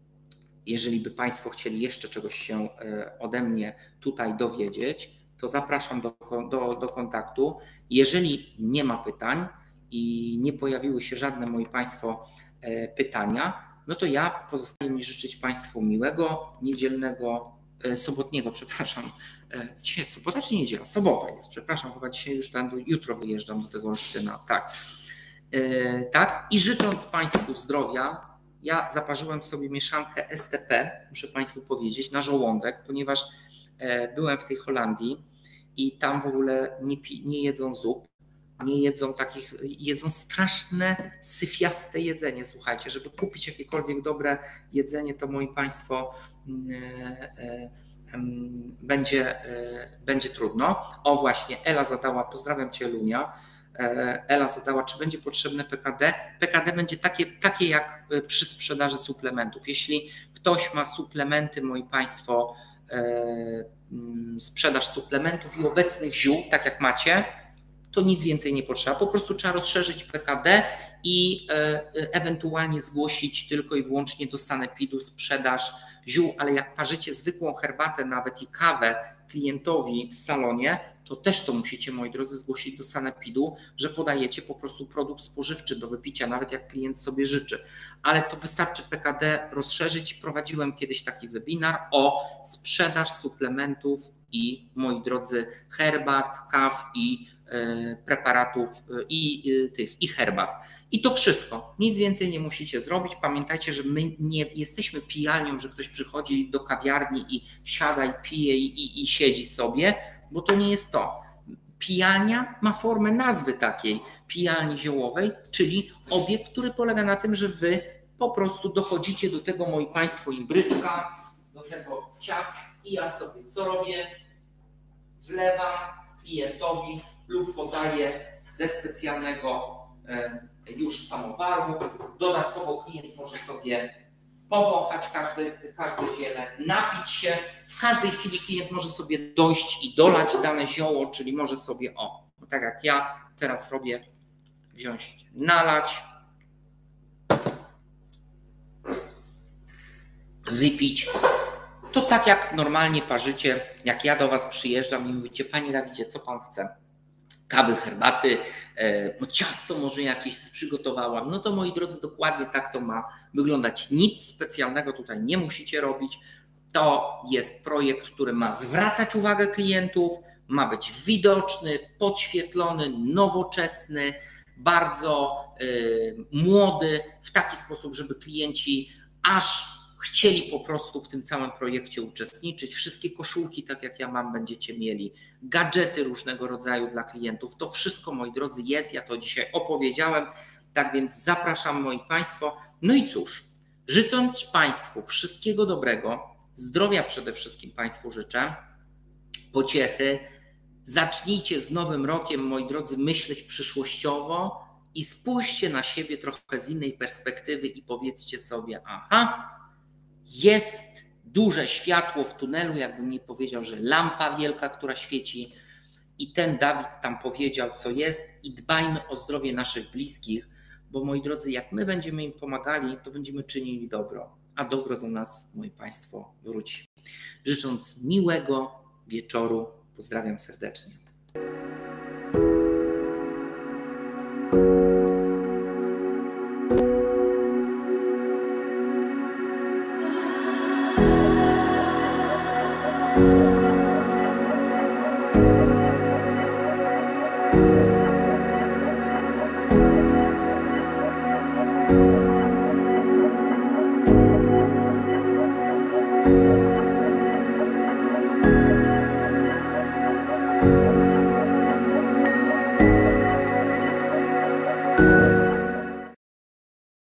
Jeżeli by Państwo chcieli jeszcze czegoś się ode mnie tutaj dowiedzieć, to zapraszam do, do, do kontaktu. Jeżeli nie ma pytań i nie pojawiły się żadne, moi Państwo, pytania, no to ja pozostaje mi życzyć Państwu miłego, niedzielnego, sobotniego, przepraszam. Dzisiaj jest sobota czy niedziela? Sobota jest, przepraszam, chyba dzisiaj już tam, jutro wyjeżdżam do tego Olsztyna. Tak. Tak. I życząc Państwu zdrowia, ja zaparzyłem sobie mieszankę S T P, muszę Państwu powiedzieć, na żołądek, ponieważ byłem w tej Holandii i tam w ogóle nie, nie jedzą zup, nie jedzą takich, jedzą straszne, syfiaste jedzenie, słuchajcie, żeby kupić jakiekolwiek dobre jedzenie, to, moi Państwo, będzie, będzie trudno. O właśnie, Ela zadała, pozdrawiam Cię, Lunia, Ela zadała, czy będzie potrzebne P K D. P K D będzie takie, takie jak przy sprzedaży suplementów. Jeśli ktoś ma suplementy, moi Państwo, sprzedaż suplementów i obecnych ziół, tak jak macie, to nic więcej nie potrzeba. Po prostu trzeba rozszerzyć P K D i ewentualnie zgłosić tylko i wyłącznie do sanepidu sprzedaż ziół, ale jak parzycie zwykłą herbatę, nawet i kawę klientowi w salonie, to też to musicie, moi drodzy, zgłosić do sanepidu, że podajecie po prostu produkt spożywczy do wypicia, nawet jak klient sobie życzy. Ale to wystarczy P K D rozszerzyć. Prowadziłem kiedyś taki webinar o sprzedaż suplementów i, moi drodzy, herbat, kaw i preparatów i tych i herbat. I to wszystko. Nic więcej nie musicie zrobić. Pamiętajcie, że my nie jesteśmy pijalnią, że ktoś przychodzi do kawiarni i siada i pije i, i, i siedzi sobie, bo to nie jest to. Pijalnia ma formę nazwy takiej, pijalni ziołowej, czyli obiekt, który polega na tym, że wy po prostu dochodzicie do tego, moi państwo, imbryczka, do tego ciach i ja sobie co robię? Wlewam klientowi lub podaję ze specjalnego już samowaru. Dodatkowo klient może sobie powąchać każde, każde ziele, napić się. W każdej chwili klient może sobie dojść i dolać dane zioło, czyli może sobie, o, tak jak ja teraz robię, wziąć, nalać, wypić. To tak jak normalnie parzycie, jak ja do was przyjeżdżam i mówicie, panie Dawidzie, co pan chce? Kawy, herbaty, no ciasto może jakieś przygotowałam. No to moi drodzy, dokładnie tak to ma wyglądać. Nic specjalnego tutaj nie musicie robić. To jest projekt, który ma zwracać uwagę klientów, ma być widoczny, podświetlony, nowoczesny, bardzo yy, młody, w taki sposób, żeby klienci aż chcieli po prostu w tym całym projekcie uczestniczyć. Wszystkie koszulki, tak jak ja mam, będziecie mieli. Gadżety różnego rodzaju dla klientów. To wszystko, moi drodzy, jest. Ja to dzisiaj opowiedziałem. Tak więc zapraszam, moi państwo. No i cóż, życząc państwu wszystkiego dobrego, zdrowia przede wszystkim państwu życzę, pociechy. Zacznijcie z nowym rokiem, moi drodzy, myśleć przyszłościowo i spójrzcie na siebie trochę z innej perspektywy i powiedzcie sobie, aha, jest duże światło w tunelu, jakbym nie powiedział, że lampa wielka, która świeci i ten Dawid tam powiedział, co jest i dbajmy o zdrowie naszych bliskich, bo moi drodzy, jak my będziemy im pomagali, to będziemy czynili dobro, a dobro do nas, moi państwo, wróci. Życząc miłego wieczoru, pozdrawiam serdecznie. Thank you.